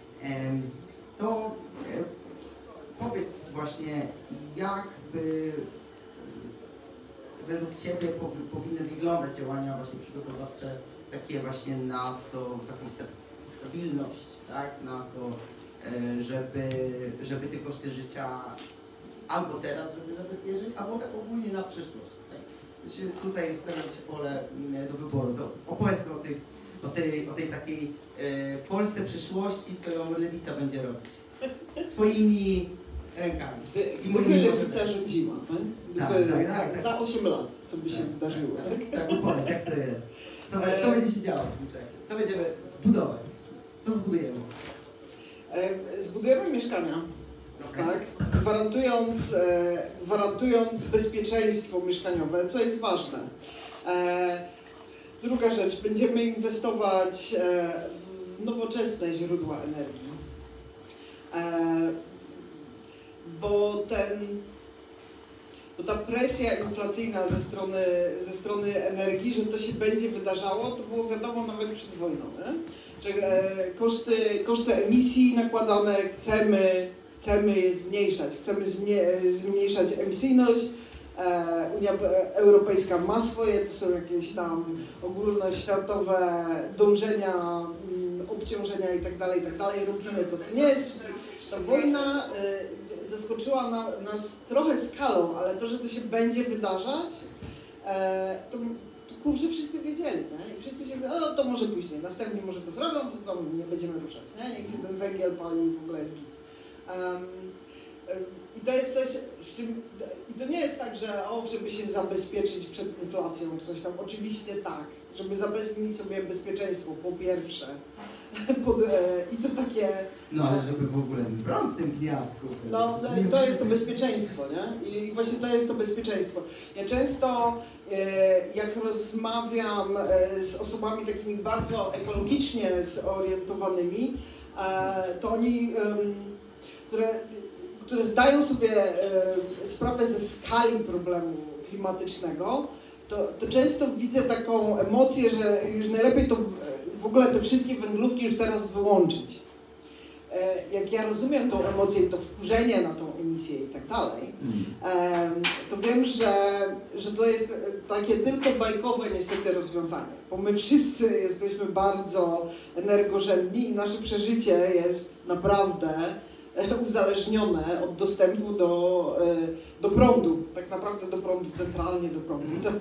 To powiedz właśnie, jakby według Ciebie powinny wyglądać działania właśnie przygotowawcze takie właśnie na to, taką stabilność, tak, na to, żeby, żeby te koszty życia albo teraz, żeby zabezpieczyć, albo tak ogólnie na przyszłość. Tak? Tutaj stawiam Ci pole do wyboru. To opowiedz o, tych, o, tej, o tej takiej e, Polsce przyszłości, co ją Lewica będzie robić. Swoimi rękami. I gdyby Lewica rządziła, tak? Tak, tak, tak, tak. Za osiem lat, co by się tak, wydarzyło. Tak, tak, tak, opowiedz, jak to jest. Co, co będzie się działo w tym czasie? Co będziemy budować? Co zbudujemy? E, zbudujemy mieszkania, okay. tak? Gwarantując, e, gwarantując bezpieczeństwo mieszkaniowe, co jest ważne. E, druga rzecz, będziemy inwestować e, w nowoczesne źródła energii. E, bo ten bo ta presja inflacyjna ze strony, ze strony energii, że to się będzie wydarzało, to było wiadomo nawet przed wojną, nie? Że e, koszty, koszty emisji nakładane, chcemy, chcemy je zmniejszać, chcemy zmnie, zmniejszać emisyjność. E, Unia Europejska ma swoje, to są jakieś tam ogólnoświatowe dążenia, m, obciążenia itd., itd. Robimy to. To nie jest ta wojna. E, zaskoczyła na, nas trochę skalą, ale to, że to się będzie wydarzać, e, to, to kurczę wszyscy wiedzieli, nie? I wszyscy się, no to może później, następnie może to zrobią, to nie będziemy ruszać, nie? Niech się ten węgiel pali w ogóle jest git. Um, I to jest coś, z czym, i to nie jest tak, że o, żeby się zabezpieczyć przed inflacją, coś tam, oczywiście tak, żeby zapewnić sobie bezpieczeństwo, po pierwsze. Pod, I to takie... No ale żeby w ogóle prąd w tym gniazdku. No, to jest to bezpieczeństwo, nie? I właśnie to jest to bezpieczeństwo. Ja często, jak rozmawiam z osobami takimi bardzo ekologicznie zorientowanymi, to oni, które, które zdają sobie sprawę ze skali problemu klimatycznego, to, to często widzę taką emocję, że już najlepiej to w ogóle te wszystkie węglówki już teraz wyłączyć. Jak ja rozumiem tą emocję i to wkurzenie na tą emisję i tak dalej, to wiem, że, że to jest takie tylko bajkowe niestety rozwiązanie, bo my wszyscy jesteśmy bardzo energożenni i nasze przeżycie jest naprawdę uzależnione od dostępu do, do prądu, tak naprawdę do prądu, centralnie do prądu. Tak?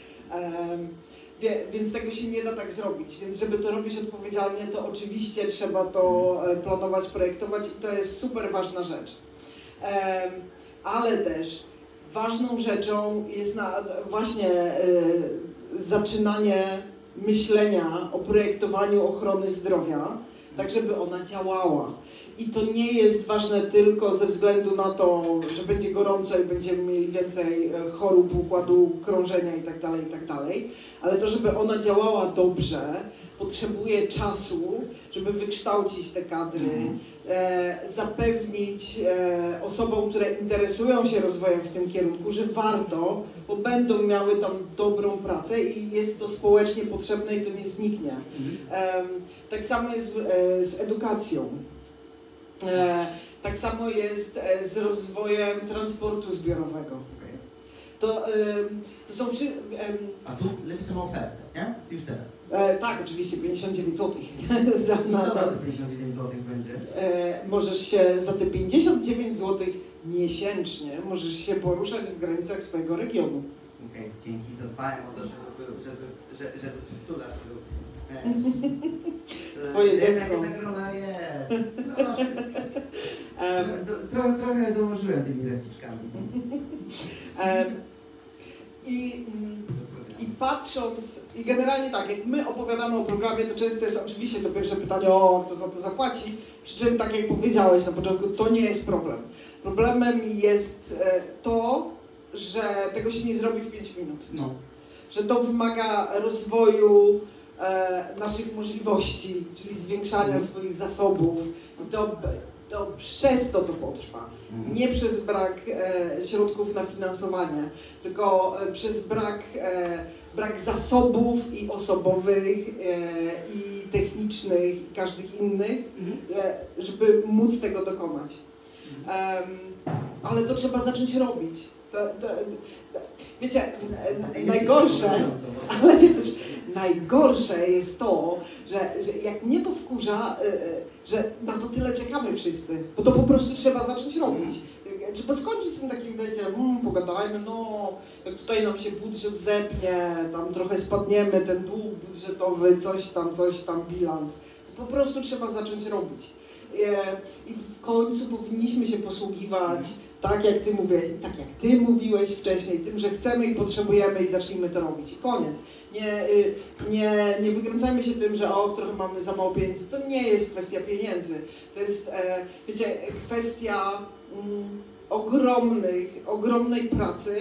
Wie, więc tego się nie da tak zrobić, więc żeby to robić odpowiedzialnie, to oczywiście trzeba to planować, projektować i to jest super ważna rzecz. E, ale też ważną rzeczą jest na, właśnie e, zaczynanie myślenia o projektowaniu ochrony zdrowia, tak żeby ona działała. I to nie jest ważne tylko ze względu na to, że będzie gorąco i będziemy mieli więcej chorób układu krążenia itd., itd., ale to, żeby ona działała dobrze, potrzebuje czasu, żeby wykształcić te kadry, e, zapewnić e, osobom, które interesują się rozwojem w tym kierunku, że warto, bo będą miały tam dobrą pracę i jest to społecznie potrzebne i to nie zniknie. E, tak samo jest w, e, z edukacją. E, tak samo jest e, z rozwojem transportu zbiorowego. To, e, to są przy, e, A tu lepiej ma ofertę, nie? Już teraz. E, tak, oczywiście pięćdziesiąt dziewięć złotych. za, I na, co za te pięćdziesiąt dziewięć złotych będzie? e, możesz się za te pięćdziesiąt dziewięć złotych miesięcznie możesz się poruszać w granicach swojego regionu. Okej, okay, dzięki, zadbałem o to, żeby, żeby, żeby, żeby postulat był. Twoje Jednak, dziecko. jednak rola jest. Um, trochę, trochę dołożyłem tymi ręczyczkami. Um, I, I patrząc, i generalnie tak, jak my opowiadamy o programie, to często jest oczywiście to pierwsze pytanie, o kto za to zapłaci, przy czym tak jak powiedziałeś na początku, to nie jest problem. Problemem jest to, że tego się nie zrobi w pięć minut. No. Że to wymaga rozwoju e, naszych możliwości, czyli zwiększania mm. swoich zasobów. I to, to przez to to potrwa. Mm. Nie przez brak e, środków na finansowanie, tylko e, przez brak, e, brak zasobów i osobowych, e, i technicznych, i każdych innych, mm. e, żeby móc tego dokonać. E, ale to trzeba zacząć robić. To, to, to, wiecie, najgorsze, ale wiesz, najgorsze jest to, że, że jak mnie to wkurza, że na to tyle czekamy wszyscy, bo to po prostu trzeba zacząć robić. Trzeba skończyć z tym takim, wiecie, hmm, pogadajmy, no, jak tutaj nam się budżet zepnie, tam trochę spadniemy, ten dług budżetowy, coś tam, coś tam, bilans. To po prostu trzeba zacząć robić. I w końcu powinniśmy się posługiwać tak jak ty mówiłeś, tak jak ty mówiłeś wcześniej, tym, że chcemy i potrzebujemy i zacznijmy to robić. I koniec. Nie, nie, nie wykręcajmy się tym, że o, trochę mamy za mało pieniędzy. To nie jest kwestia pieniędzy. To jest, e, wiecie, kwestia mm, ogromnych, ogromnej pracy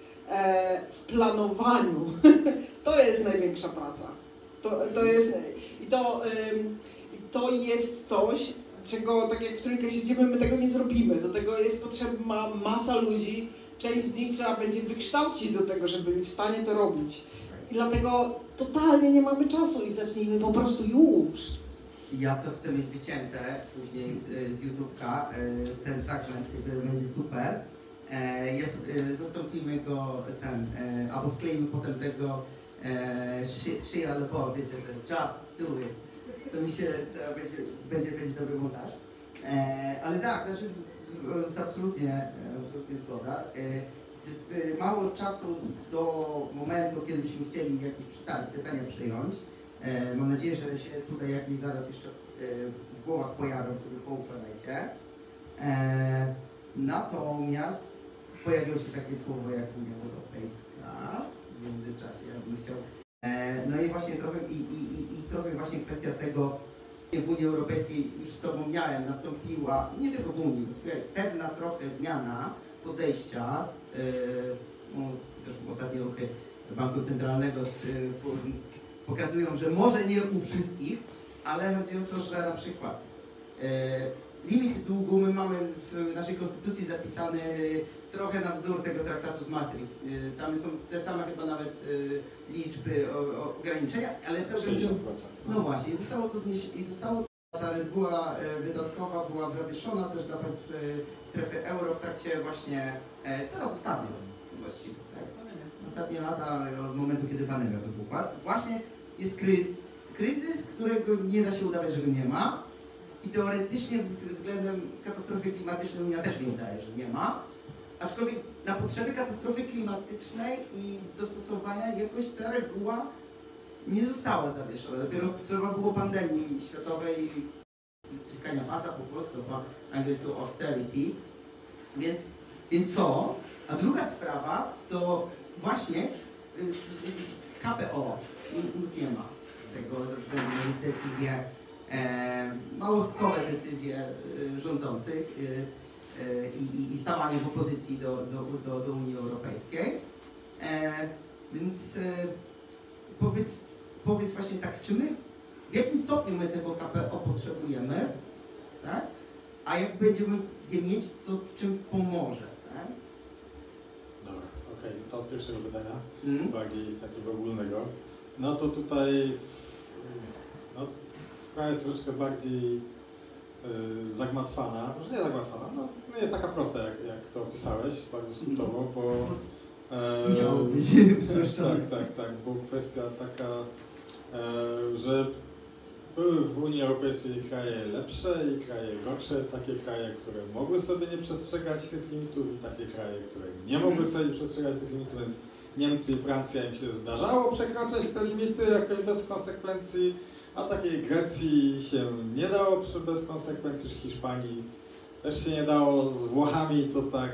e, w planowaniu. To jest największa praca. To, to jest, i to, ym, to jest coś, czego, tak jak w trójkę siedzimy, my tego nie zrobimy. Do tego jest potrzebna masa ludzi, część z nich trzeba będzie wykształcić do tego, żeby byli w stanie to robić. I dlatego totalnie nie mamy czasu i zacznijmy po prostu już. Ja to chcę mieć wycięte później z, z YouTube'ka, ten fragment będzie super. Jest, zastąpimy go ten, albo wkleimy potem tego Shia LaBeouf, wiecie, że just do it. To mi się, to będzie, będzie, będzie dobry montaż. E, ale tak, znaczy, jest absolutnie, absolutnie zgoda. E, e, mało czasu do momentu, kiedy byśmy chcieli jakieś pytania, pytania przyjąć. E, mam nadzieję, że się tutaj jakieś zaraz jeszcze e, w głowach pojawią, sobie poukładajcie. E, Natomiast pojawiło się takie słowo jak Unia Europejska w międzyczasie, ja bym chciał. E, no i właśnie trochę i, i, i, i trochę właśnie kwestia tego, w Unii Europejskiej już wspomniałem, nastąpiła, nie tylko w Unii, pewna trochę zmiana podejścia, e, no, też ostatnie ruchy Banku Centralnego e, pokazują, że może nie u wszystkich, ale chodzi o to, że na przykład e, limit długu my mamy w naszej konstytucji zapisany trochę na wzór tego traktatu z Maastricht. E, tam są te same chyba nawet e, liczby o, o ograniczenia, ale to sześćdziesiąt procent. no właśnie, i zostało to zniesione, i zostało ta reguła e, wydatkowa była zawieszona też dla państw e, strefy euro w trakcie właśnie, e, teraz ostatnio właściwie, tak? Ostatnie lata od momentu, kiedy pandemia wybuchła. Właśnie jest kry, kryzys, którego nie da się udawać, że go nie ma. I teoretycznie względem katastrofy klimatycznej Unia też nie udaje, że nie ma. Aczkolwiek na potrzeby katastrofy klimatycznej i dostosowania jakoś ta reguła nie została zawieszona. Dopiero trzeba było pandemii światowej, wciskania pasa po prostu, po angielsku austerity. Więc, więc to. A druga sprawa to właśnie K P O. Nic nie ma tego ze względu na decyzje, e, małostkowe decyzje e, rządzących e, e, i, i stawanie w opozycji do, do, do, do Unii Europejskiej. E, więc e, powiedz, powiedz właśnie tak, czy my, w jakim stopniu my tego K P O potrzebujemy, tak? A jak będziemy je mieć, to w czym pomoże, tak? Dobra, okej, okay. To od pierwszego pytania, Mm. bardziej takiego ogólnego. No to tutaj no, sprawa jest troszeczkę bardziej yy, zagmatwana, może nie zagmatwana, no nie jest taka prosta, jak, jak to opisałeś, bardzo skrótowo, bo e, Musiało być tak, tak, tak, bo kwestia taka, e, że były w Unii Europejskiej kraje lepsze i kraje gorsze, takie kraje, które mogły sobie nie przestrzegać tych limitów i takie kraje, które nie mogły sobie nie przestrzegać tych limitów, więc Niemcy i Francja im się zdarzało przekroczyć te limity jakoś bez konsekwencji, a takiej Grecji się nie dało bez konsekwencji, czy Hiszpanii też się nie dało, z Włochami to tak,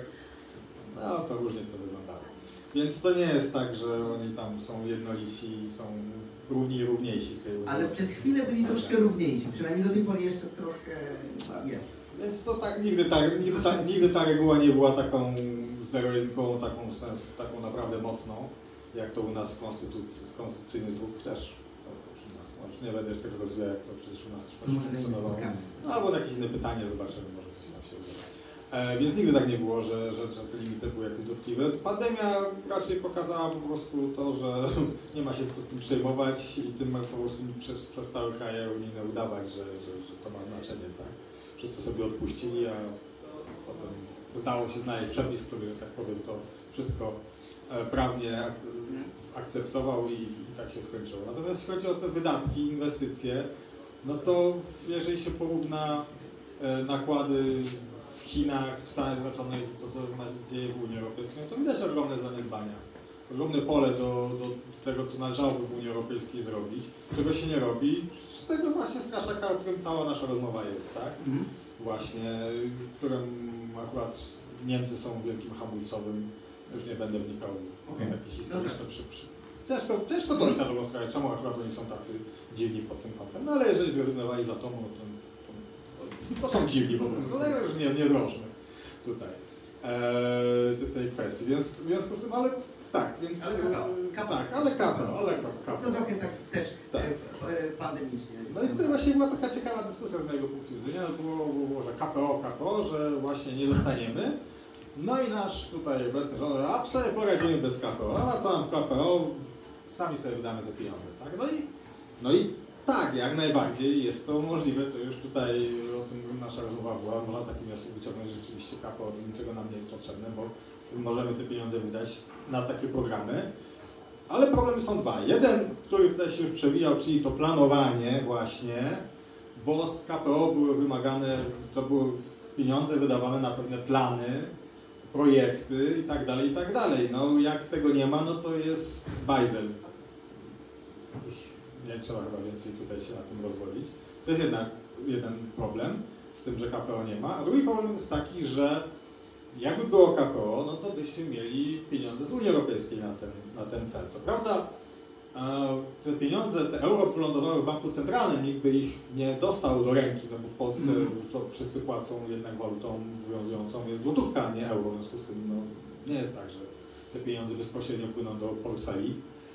no to różnie to wyglądało. Więc to nie jest tak, że oni tam są jednolici i są równi i równiejsi w tej Unii. Ale przez chwilę byli troszkę równiejsi, przynajmniej do tej pory jeszcze trochę jest. Więc to tak, nigdy ta, nigdy ta, nigdy ta reguła nie była taką zero-jedynkową, taką, sens, taką naprawdę mocną, jak to u nas w konstytucji, z konstytucyjny dług też, to, to przy nas, może nie będę tego rozwijał, jak to przecież u nas funkcjonowało. No, albo jakieś inne pytanie, zobaczymy, może coś nam się uda. E, więc nigdy tak nie było, że, że, że te limity były jakieś dotkliwe. Pandemia raczej pokazała po prostu to, że nie ma się co tym przejmować i tym po prostu przez, przestały kraje unijne udawać, że, że, że to ma znaczenie, tak? Wszyscy sobie odpuścili, a potem udało się znaleźć przepis, który, że tak powiem, to wszystko prawnie ak akceptował i, i tak się skończyło. Natomiast jeśli chodzi o te wydatki, inwestycje, no to jeżeli się porówna e, nakłady w Chinach, w Stanach Zjednoczonych, to co się dzieje w Unii Europejskiej, no to widać ogromne zaniedbania. Ogromne pole do, do tego, co należałoby w Unii Europejskiej zrobić, czego się nie robi. Z tego właśnie straszaka, o którym cała nasza rozmowa jest, tak? Mm. Właśnie, w którym akurat Niemcy są wielkim hamulcowym. Już nie będę wnikał w okay. jakieś historyczne przy, przy. Ciężko, ciężko dojść na dobrą sprawę, czemu akurat oni są tacy dziwni pod tym kątem. No ale jeżeli zrezygnowali z atomu, no to, to, to są dziwni po prostu. No już nie, nie drożmy tutaj eee, tej kwestii. Więc w związku z tym, ale tak, więc ale kapa, tak, ale kapro, ale kapro. To trochę tak też tak. E, pandemicznie. No i to właśnie była taka ciekawa dyskusja z mojego punktu widzenia. Było, było, że K P O, K P O, że właśnie nie dostaniemy. No i nasz tutaj obecny rząd, a sobie poradzimy bez K P O, a co nam K P O, sami sobie wydamy te pieniądze, tak? No i, no i tak, jak najbardziej jest to możliwe, co już tutaj o tym nasza rozmowa była, można taki wniosek wyciągnąć, że rzeczywiście K P O do niczego nam nie jest potrzebne, bo możemy te pieniądze wydać na takie programy, ale problemy są dwa. Jeden, który tutaj się już przewijał, czyli to planowanie właśnie, bo z K P O były wymagane, to były pieniądze wydawane na pewne plany, projekty i tak dalej, i tak dalej. No jak tego nie ma, no to jest bajzel. Już nie trzeba chyba więcej tutaj się na tym rozwodzić. To jest jednak jeden problem z tym, że K P O nie ma. A drugi problem jest taki, że jakby było K P O, no to byśmy mieli pieniądze z Unii Europejskiej na ten, na ten cel. Co prawda te pieniądze, te euro wylądowały w banku centralnym, nikt by ich nie dostał do ręki, no bo w Polsce to wszyscy płacą jednak walutą obowiązującą jest złotówka, a nie euro, w związku z tym no, nie jest tak, że te pieniądze bezpośrednio płyną do portfeli,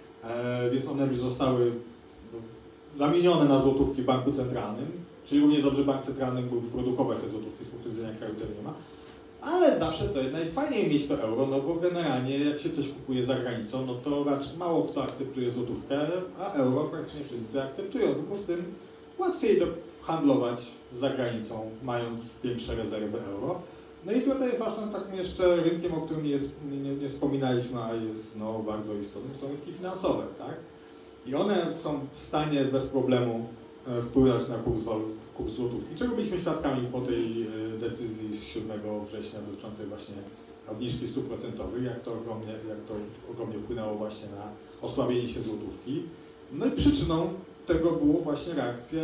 e, więc one by zostały no, zamienione na złotówki w banku centralnym, czyli równie dobrze bank centralny mógł wyprodukować te złotówki z punktu widzenia kraju, który nie ma. Ale zawsze to jednak fajniej mieć to euro, no bo generalnie jak się coś kupuje za granicą, no to raczej mało kto akceptuje złotówkę, a euro praktycznie wszyscy akceptują. W związku z tym łatwiej do handlować za granicą, mając większe rezerwy euro. No i tutaj ważnym takim jeszcze rynkiem, o którym nie, nie, nie wspominaliśmy, a jest no, bardzo istotny, są rynki finansowe, tak? I one są w stanie bez problemu wpływać na kurs walut, kurs złotówki, czego byliśmy świadkami po tej decyzji z siódmego września dotyczącej właśnie obniżki stóp procentowych, jak to ogromnie, jak to ogromnie wpłynęło właśnie na osłabienie się złotówki. No i przyczyną tego było właśnie reakcja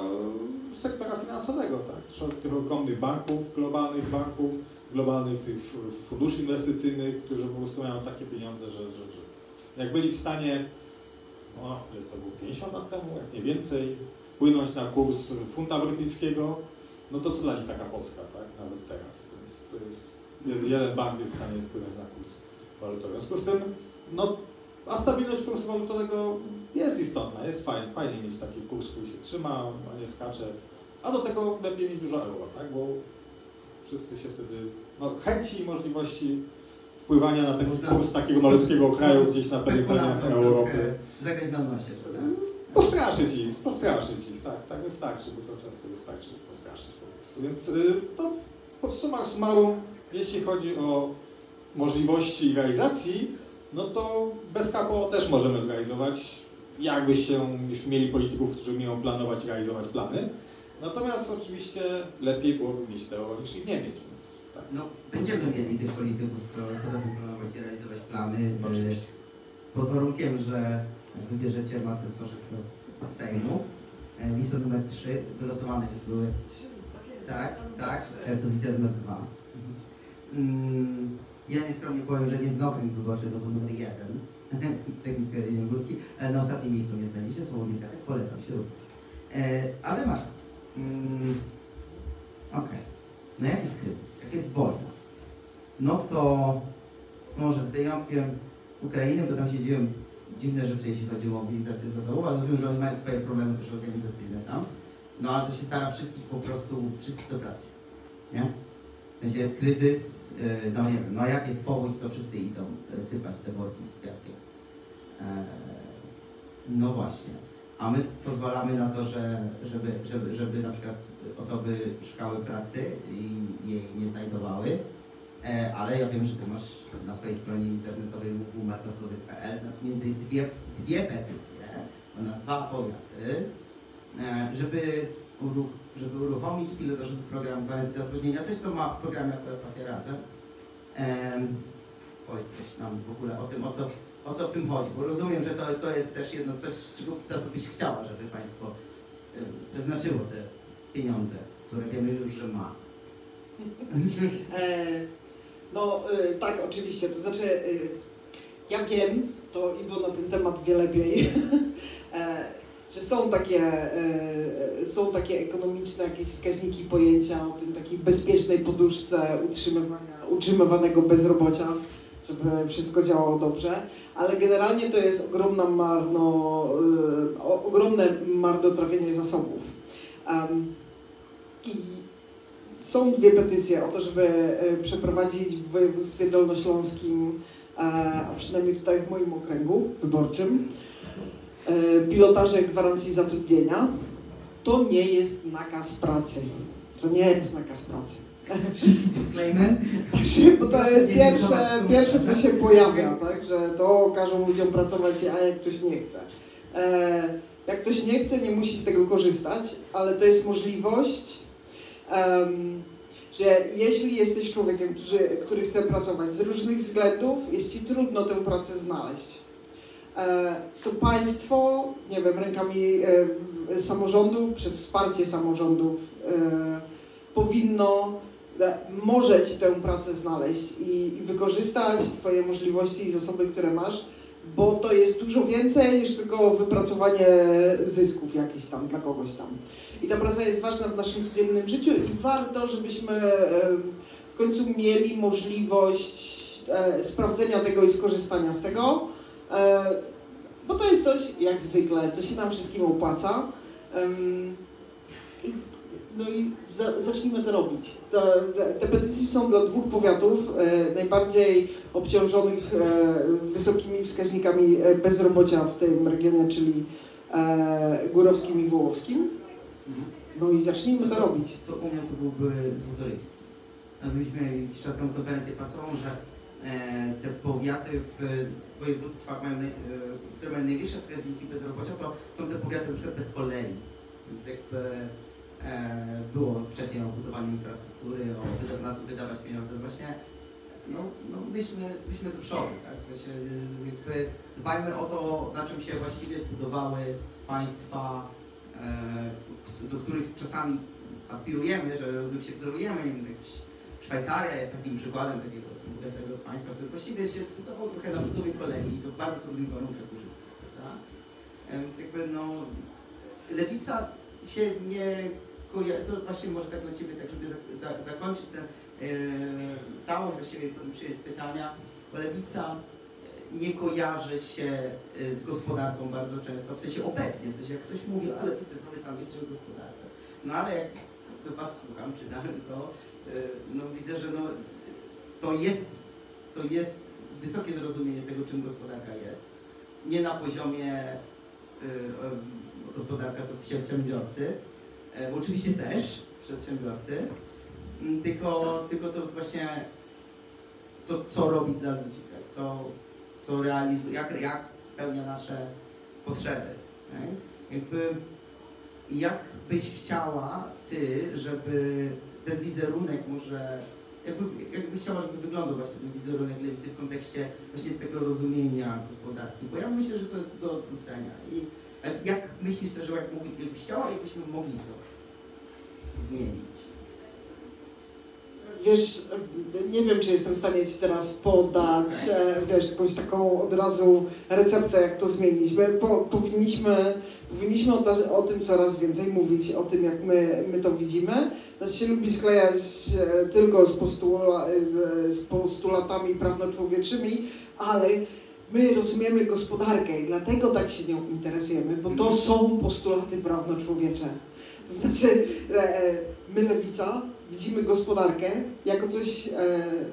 sektora finansowego, tak? Tych ogromnych banków, globalnych banków, globalnych tych funduszy inwestycyjnych, którzy po prostu mają takie pieniądze, że, że, że jak byli w stanie, no, to było pięćdziesiąt lat temu, jak nie więcej, wpłynąć na kurs funta brytyjskiego, no to co dla nich taka Polska, tak? Nawet teraz. Więc to jest, jeden bank jest w stanie wpłynąć na kurs walutowy. W związku z tym, no, a stabilność kursu walutowego jest istotna, jest fajnie, fajnie mieć taki kurs, który się trzyma, a nie skacze, a do tego lepiej mieć dużo euro, tak? Bo wszyscy się wtedy, no, chęci i możliwości wpływania na ten kurs takiego malutkiego kraju gdzieś na peryferiach Europy. Zagrać na nosie czasem. Postraszyć ich, postraszyć ich, tak, tak wystarczy, bo to często wystarczy postraszyć po prostu. Więc to pod summa summarum, jeśli chodzi o możliwości realizacji, no to bez K P O też możemy zrealizować, jakbyście mieli polityków, którzy umieją planować i realizować plany. Natomiast oczywiście lepiej byłoby mieć te euro niż ich nie mieć. Więc, tak. No, będziemy mieli tych polityków, którzy potrafią planować i realizować plany, Oczywiście. pod warunkiem, że wybierzecie matestorzek do Sejmu. Lista numer trzy, wylosowane już były. Tak, tak, pozycja numer dwa. Ja nieskromnie powiem, że nie w okręg wyborczy to był numer jeden, Technicki Region Górski, ale na ostatnim miejscu nie znajdziecie, Słowodnika, tak polecam się również. Ale masz. Mm, Okej. Okay. No jaki jest kryzys? Jaka jest wojna? No to może z wyjątkiem Ukrainy, bo tam się dzieją dziwne rzeczy, jeśli chodzi o mobilizację zasobów, ale rozumiem, że oni mają swoje problemy też organizacyjne tam. No ale to się stara wszystkich po prostu, wszyscy do pracy. Nie? W sensie jest kryzys, yy, no nie wiem, no jak jest powódź, to wszyscy idą sypać te worki z piaskiem. Eee, no właśnie. A my pozwalamy na to, że, żeby, żeby, żeby na przykład osoby szukały pracy i jej nie znajdowały. E, ale ja wiem, że ty masz na swojej stronie internetowej w w w kropka metastozy kropka p l między dwie, dwie petycje na dwa powiaty, e, żeby, uruch, żeby uruchomić pilotażowy program gwarancji zatrudnienia, coś co ma w programie akurat takie razem. E, powiedz coś nam w ogóle o tym, o co, o co w tym chodzi, bo rozumiem, że to, to jest też jedno coś, czego to byś chciała, żeby Państwo e, przeznaczyło te pieniądze, które wiemy już, że ma. E, no y, tak, oczywiście, to znaczy y, ja wiem, to Iwo na ten temat wie lepiej, e, że są takie, e, są takie ekonomiczne jakieś wskaźniki, pojęcia o tym takiej bezpiecznej poduszce utrzymywania, utrzymywanego bezrobocia, żeby wszystko działało dobrze, ale generalnie to jest ogromna marno, y, o, ogromne marnotrawienie zasobów. Um, i Są dwie petycje o to, żeby przeprowadzić w województwie dolnośląskim, a przynajmniej tutaj w moim okręgu wyborczym, pilotaże gwarancji zatrudnienia. To nie jest nakaz pracy. To nie jest nakaz pracy. Disclaimer. Także, bo to jest pierwsze, pierwsze co się pojawia, tak? Że to każą ludziom pracować, a jak ktoś nie chce. Jak ktoś nie chce, nie musi z tego korzystać, ale to jest możliwość, Um, że jeśli jesteś człowiekiem, który, który chce pracować z różnych względów, jest Ci trudno tę pracę znaleźć, e, to państwo, nie wiem, rękami e, samorządów, przez wsparcie samorządów e, powinno może ci tę pracę znaleźć i, i wykorzystać twoje możliwości i zasoby, które masz, bo to jest dużo więcej niż tylko wypracowanie zysków jakichś tam dla kogoś tam. I ta praca jest ważna w naszym codziennym życiu i warto, żebyśmy w końcu mieli możliwość sprawdzenia tego i skorzystania z tego, bo to jest coś, jak zwykle, co się nam wszystkim opłaca. No i za, zacznijmy to robić. Te, te petycje są dla dwóch powiatów e, najbardziej obciążonych e, wysokimi wskaźnikami bezrobocia w tym regionie, czyli e, górowskim i wołowskim. No i zacznijmy to, to robić. To u mnie to byłby Złotoryjski. Mieliśmy jakiś czas temu konferencję prasową, że e, te powiaty w województwach, mają naj, e, które mają najwyższe wskaźniki bezrobocia, to są te powiaty na przykład bez kolei. Więc jakby e, było wcześniej o budowaniu infrastruktury, o wyda, na co wydawać pieniądze. Właśnie no, no myślmy, myślmy do przodu, tak? W sensie jakby dbajmy o to, na czym się właściwie zbudowały państwa, e, do których czasami aspirujemy, że się wzorujemy. Nie wiem, jakiś Szwajcaria jest takim przykładem takiego, takiego państwa, które właściwie się zbudowało trochę na budowie kolei i to w bardzo trudnych warunkach korzystać, prawda? Więc jakby no, lewica się nie kojarzy, to właśnie może tak dla Ciebie, tak żeby za, za, zakończyć tę yy, całość właściwie pytania, bo lewica nie kojarzy się z gospodarką bardzo często, w sensie obecnie, w sensie jak ktoś mówi, ale lewicy, co Wy tam wiecie o gospodarce. No ale jak Was słucham, czytam, to yy, no, widzę, że no, to jest, to jest wysokie zrozumienie tego, czym gospodarka jest. Nie na poziomie yy, gospodarka to przedsiębiorcy, yy, oczywiście też przedsiębiorcy, yy, tylko, tylko to właśnie to, co robi dla ludzi, tak? co, co realizuje, jak, jak spełnia nasze potrzeby. Tak? Jakby, jak byś chciała Ty, żeby ten wizerunek może, jakby, jakbyś chciała, żeby wyglądał właśnie ten wizerunek lewicy w kontekście właśnie tego rozumienia gospodarki, bo ja myślę, że to jest do odwrócenia. I jak myślisz, że jak mógł, jakbyś chciała, jakbyśmy mogli to zmienić? Wiesz, nie wiem, czy jestem w stanie Ci teraz podać, wiesz, jakąś taką od razu receptę, jak to zmienić. My po, powinniśmy, powinniśmy o, o tym coraz więcej mówić, o tym, jak my, my to widzimy. Nas się lubi sklejać tylko z, postula, z postulatami prawno-człowieczymi, ale my rozumiemy gospodarkę i dlatego tak się nią interesujemy, bo to są postulaty prawno-człowiecze. To znaczy, my, lewica, widzimy gospodarkę jako coś, e,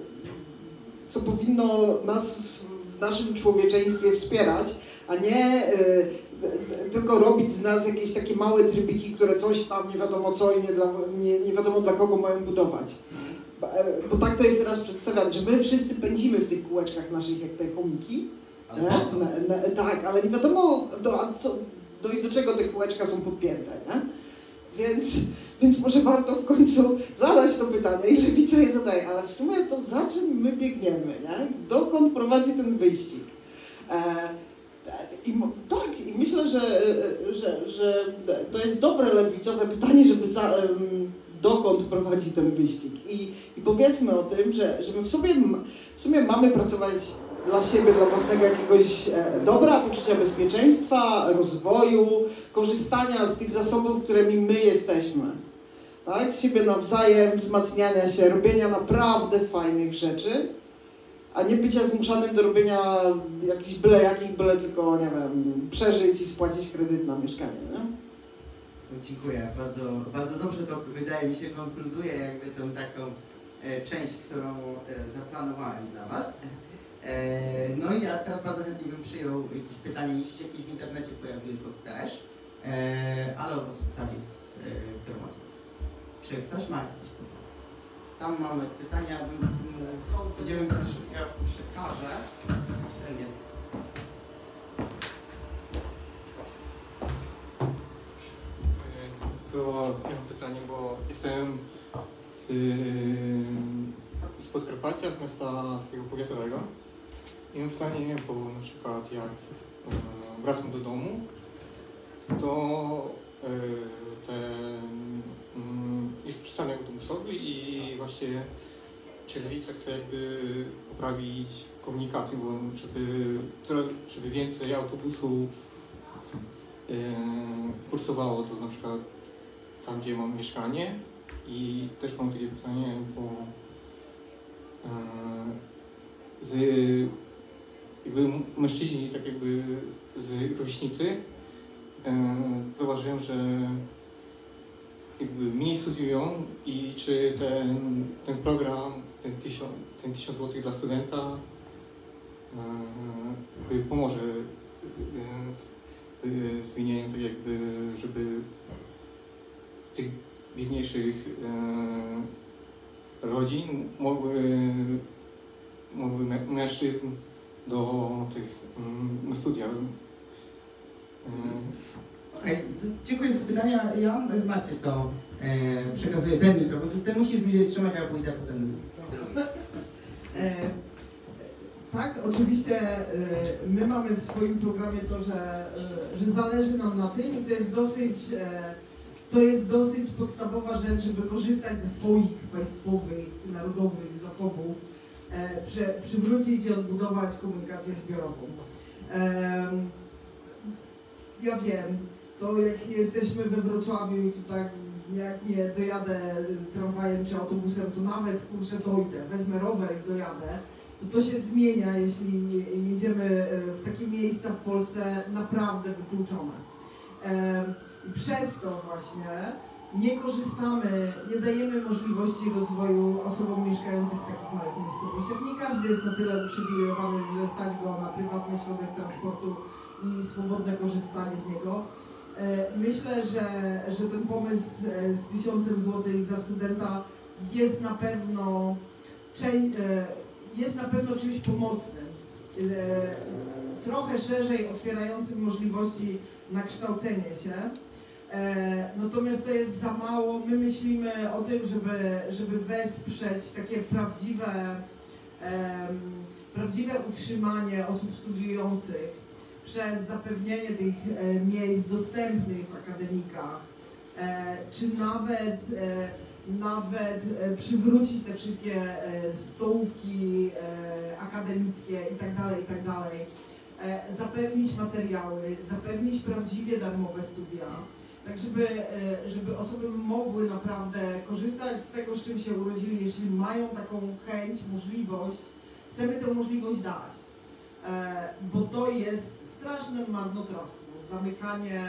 co powinno nas w, w naszym człowieczeństwie wspierać, a nie e, e, tylko robić z nas jakieś takie małe trybiki, które coś tam nie wiadomo co i nie, dla, nie, nie wiadomo dla kogo mają budować. Bo, e, bo tak to jest teraz przedstawiane, że my wszyscy pędzimy w tych kółeczkach naszych jak te komiki. Ale na, na, tak, ale nie wiadomo do, a co, do, do czego te kółeczka są podpięte. Nie? Więc, więc może warto w końcu zadać to pytanie i lewica je zadaje, ale w sumie to za czym my biegniemy, nie? Dokąd prowadzi ten wyścig? E, i, tak, i myślę, że, że, że to jest dobre lewicowe pytanie, żeby za, um, dokąd prowadzi ten wyścig. I, i powiedzmy o tym, że, że my w sumie, w sumie mamy pracować dla siebie, dla własnego jakiegoś e, dobra, poczucia bezpieczeństwa, rozwoju, korzystania z tych zasobów, którymi my jesteśmy. Tak? Z siebie nawzajem, wzmacniania się, robienia naprawdę fajnych rzeczy, a nie bycia zmuszanym do robienia jakichś byle jakich, byle tylko, nie wiem, przeżyć i spłacić kredyt na mieszkanie. Nie? Dziękuję. Bardzo, bardzo dobrze to, wydaje mi się, konkluduje jakby tą taką e, część, którą e, zaplanowałem dla Was. E, no i ja teraz bardzo chętnie bym przyjął jakieś pytanie, jeśli jakieś w internecie pojawiły to też, e, ale o to pytanie z e, promocji. Czy ktoś ma jakieś pytania? Tam mamy pytania, będziemy ja przekażę. Ten jest. To ja mam pytanie, bo jestem z, z Podkarpacia, z miasta takiego powiatowego. I mam pytanie, bo na przykład jak e, wracam do domu, to e, ten, mm, jest przystanek autobusowy i właśnie właśnie czy Lewica chce jakby poprawić komunikację, bo żeby, żeby więcej autobusów yy, kursowało do na przykład tam, gdzie mam mieszkanie. I też mam takie pytanie, bo yy, z jakby mężczyźni, tak jakby z rocznicy, yy, zauważyłem, że jakby mniej studiują i czy ten, ten program, ten tysiąc, ten tysiąc złotych dla studenta yy, pomoże yy, yy, zmienieniu, tak jakby, żeby tych biedniejszych yy, rodzin mogły, mogły mężczyzn do tych yy, studia. Yy. Okej, okay, dziękuję za pytania. Ja, Marcin, to e, przekazuję ten mikrofon. Ty musisz bliżej trzymać, a ja pójdę po ten. E, tak, oczywiście e, my mamy w swoim programie to, że, e, że zależy nam na tym i to jest dosyć, e, to jest dosyć podstawowa rzecz, żeby korzystać ze swoich państwowych, narodowych zasobów, e, prze, przywrócić i odbudować komunikację zbiorową. E, ja wiem, to jak jesteśmy we Wrocławiu i to tak jak nie dojadę tramwajem czy autobusem, to nawet kurczę dojdę, wezmę rower i dojadę, to to się zmienia, jeśli jedziemy w takie miejsca w Polsce naprawdę wykluczone. I przez to właśnie nie korzystamy, nie dajemy możliwości rozwoju osobom mieszkającym w takich małych miejscowościach. Nie każdy jest na tyle uprzywilejowany, że stać go na prywatny środek transportu i swobodne korzystanie z niego. Myślę, że, że ten pomysł z tysiącem złotych za studenta jest na pewno, jest na pewno czymś pomocnym, trochę szerzej otwierającym możliwości na kształcenie się. Natomiast to jest za mało. My myślimy o tym, żeby, żeby wesprzeć takie prawdziwe, prawdziwe utrzymanie osób studiujących przez zapewnienie tych e, miejsc dostępnych w akademikach, e, czy nawet, e, nawet e, przywrócić te wszystkie e, stołówki e, akademickie itd., itd., e, zapewnić materiały, zapewnić prawdziwie darmowe studia, tak żeby, e, żeby osoby mogły naprawdę korzystać z tego, z czym się urodzili, jeśli mają taką chęć, możliwość, chcemy tę możliwość dać. Bo to jest straszne marnotrawstwo, zamykanie,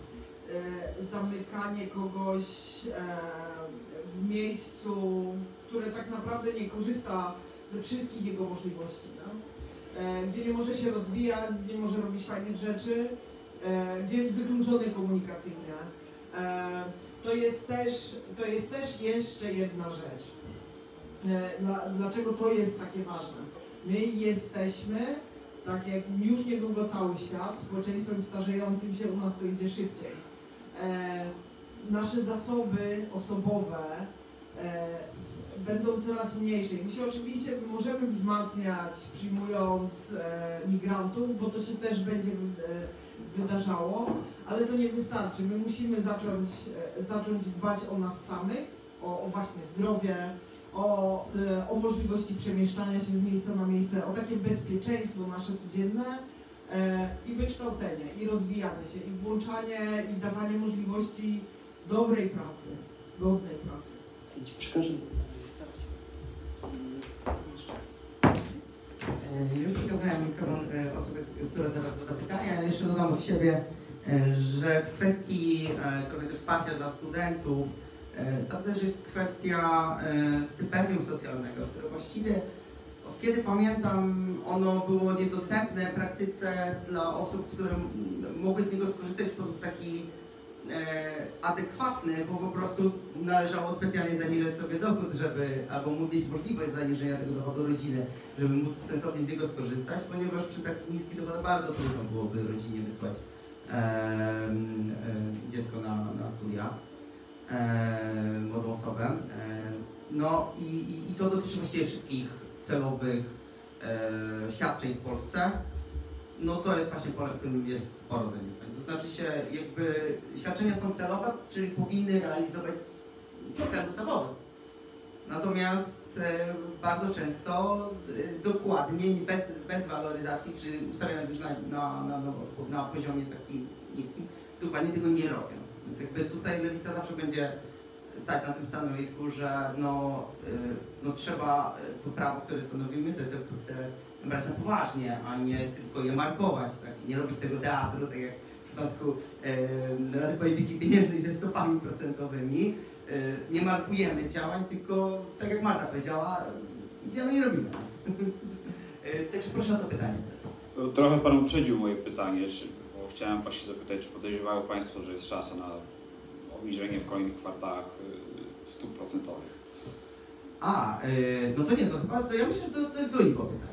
zamykanie kogoś w miejscu, które tak naprawdę nie korzysta ze wszystkich jego możliwości, no? Gdzie nie może się rozwijać, gdzie nie może robić fajnych rzeczy, gdzie jest wykluczony komunikacyjnie. To jest też, to jest też jeszcze jedna rzecz. Dlaczego to jest takie ważne? My jesteśmy, tak jak już niedługo cały świat, społeczeństwem starzejącym się, u nas to idzie szybciej. E, nasze zasoby osobowe e, będą coraz mniejsze. My się oczywiście możemy wzmacniać, przyjmując e, migrantów, bo to się też będzie e, wydarzało, ale to nie wystarczy. My musimy zacząć, e, zacząć dbać o nas samych, o, o właśnie zdrowie, O, o możliwości przemieszczania się z miejsca na miejsce, o takie bezpieczeństwo nasze codzienne e, i wykształcenie, i rozwijanie się, i włączanie, i dawanie możliwości dobrej pracy, godnej pracy. Ci przekażę. Już przekazałem mikrofon osobie, która zaraz zada pytania. Ja jeszcze dodam od siebie, że w kwestii trochę wsparcia dla studentów, to też jest kwestia stypendium socjalnego, które właściwie od kiedy pamiętam ono było niedostępne w praktyce dla osób, które mogły z niego skorzystać w sposób taki adekwatny, bo po prostu należało specjalnie zaniżać sobie dochód, żeby, albo mieć możliwość zaniżenia tego dochodu rodziny, żeby móc sensownie z niego skorzystać, ponieważ przy tak niskich dochodach bardzo trudno byłoby rodzinie wysłać e, e, dziecko na, na studia. E, młodą osobę. E, no i, i, i to dotyczy właściwie wszystkich celowych e, świadczeń w Polsce. No to jest właśnie pole, w którym jest sporo zaniedbań. To znaczy się jakby świadczenia są celowe, czyli powinny realizować cel ustawowy. Natomiast e, bardzo często e, dokładnie, bez, bez waloryzacji, czy ustawianych już na, na, na, na poziomie takim niskim, dokładnie tego nie robią. Więc jakby tutaj Lewica zawsze będzie stać na tym stanowisku, że no, y, no trzeba to prawo, które stanowimy, te, te, te brać na poważnie, a nie tylko je markować, tak? I nie robić tego teatru, tak jak w przypadku y, Rady Polityki Pieniężnej ze stopami procentowymi. Y, nie markujemy działań, tylko tak jak Marta powiedziała, idziemy i robimy. y, Także proszę o to pytanie. Trochę Pan uprzedził moje pytanie, czy, bo chciałem właśnie zapytać, czy podejrzewało Państwo, że jest szansa na obniżenie w kolejnych kwartałach y, stóp procentowych? A, y, no to nie, no chyba to ja myślę, że to, to jest do IPO. Eee,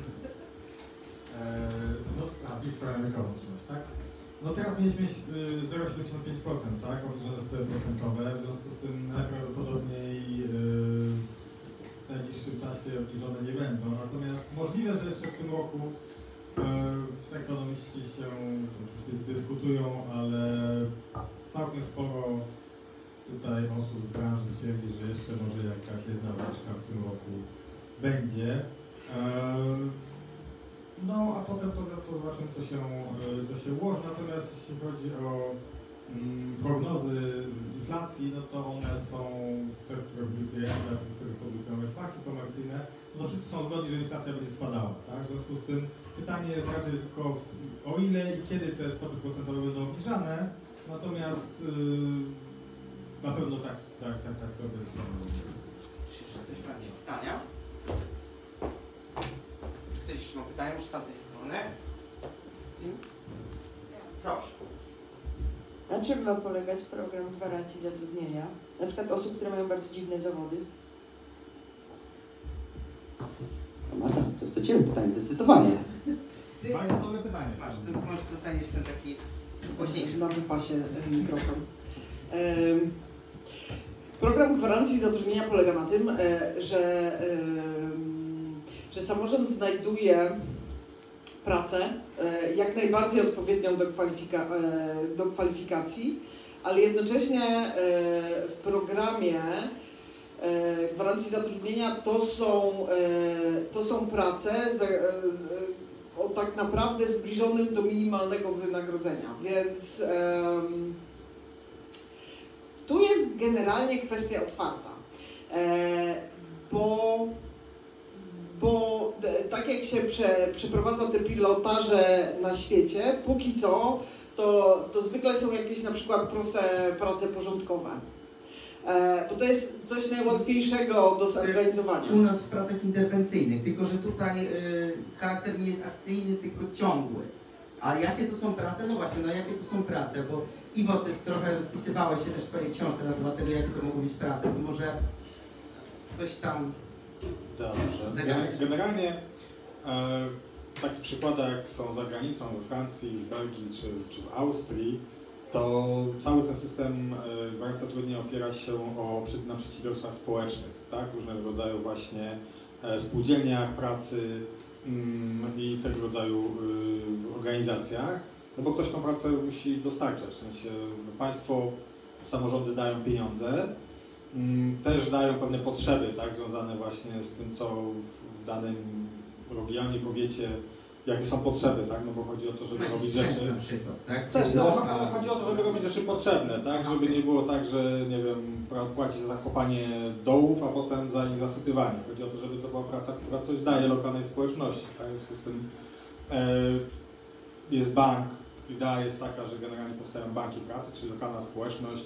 no, a, i sprawę mikrofon trzymać, tak? No teraz mieliśmy zero przecinek siedemdziesiąt pięć procent, tak? Obniżone stopy procentowe, w związku z tym najprawdopodobniej yy, w najbliższym czasie obniżone nie będą. Natomiast możliwe, że jeszcze w tym roku yy, ekonomiści się oczywiście dyskutują, ale całkiem sporo tutaj osób z branży twierdzi, że jeszcze może jakaś jedna beczka w tym roku będzie. Yy, No, a potem to, to zobaczymy, co się, co się ułoży. Natomiast jeśli chodzi o mm, prognozy inflacji, no to one są te, które publikujemy, które publikują banki komercyjne, no to wszyscy są zgodni, że inflacja będzie spadała, tak? W związku z tym pytanie jest raczej tylko w, o ile i kiedy te stopy procentowe będą obniżane, natomiast yy, na pewno tak, tak, tak, tak to będzie. Czy jeszcze ktoś ma jakieś pytania? Ktoś jeszcze ma pytania, może z tamtej strony? Proszę. Na czym ma polegać program gwarancji zatrudnienia? Na przykład osób, które mają bardzo dziwne zawody? No Marta, to jest do Ciebie pytanie, zdecydowanie. Bardzo dobre pytanie. Masz, to może dostaniesz ten taki głośniejszy. Na wypasie e, mikrofon. Em, Program gwarancji zatrudnienia polega na tym, e, że, em, że samorząd znajduje pracę e, jak najbardziej odpowiednią do, kwalifika e, do kwalifikacji, ale jednocześnie e, w programie e, gwarancji zatrudnienia to są, e, to są prace za, e, o tak naprawdę zbliżonym do minimalnego wynagrodzenia, więc em, tu jest generalnie kwestia otwarta, e, bo, bo e, tak jak się prze, przeprowadza te pilotaże na świecie, póki co, to, to zwykle są jakieś na przykład proste prace porządkowe, e, bo to jest coś najłatwiejszego do zorganizowania. U nas w pracach interwencyjnych, tylko że tutaj y, charakter nie jest akcyjny, tylko ciągły. Ale jakie to są prace? No właśnie, no jakie to są prace, bo Iwo, ty trochę rozpisywałeś się też w swojej książce na temat tego, jakie to mogą być prace, to może coś tam Dobrze. zagadać. Generalnie e, takie przykłady jak są za granicą, we Francji, w Belgii czy, czy w Austrii, to cały ten system e, gwarancji zatrudnienia opiera się o, przy, na przedsiębiorstwach społecznych, tak? Różnego rodzaju właśnie e, spółdzielniach pracy mm, i tego rodzaju y, organizacjach, no bo ktoś tą pracę musi dostarczać, w sensie no, państwo, samorządy dają pieniądze, mm, też dają pewne potrzeby, tak, związane właśnie z tym, co w danym regionie, powiecie, jakie są potrzeby, tak, no bo chodzi o to, żeby robić rzeczy... na przykład, tak? Też, no, chodzi o to, żeby robić rzeczy potrzebne, tak, żeby nie było tak, że, nie wiem, płaci za zakopanie dołów, a potem za ich zasypywanie. Chodzi o to, żeby to była praca, która coś daje lokalnej społeczności, tak, w związku z tym e, jest bank, idea jest taka, że generalnie powstają banki pracy, czyli lokalna społeczność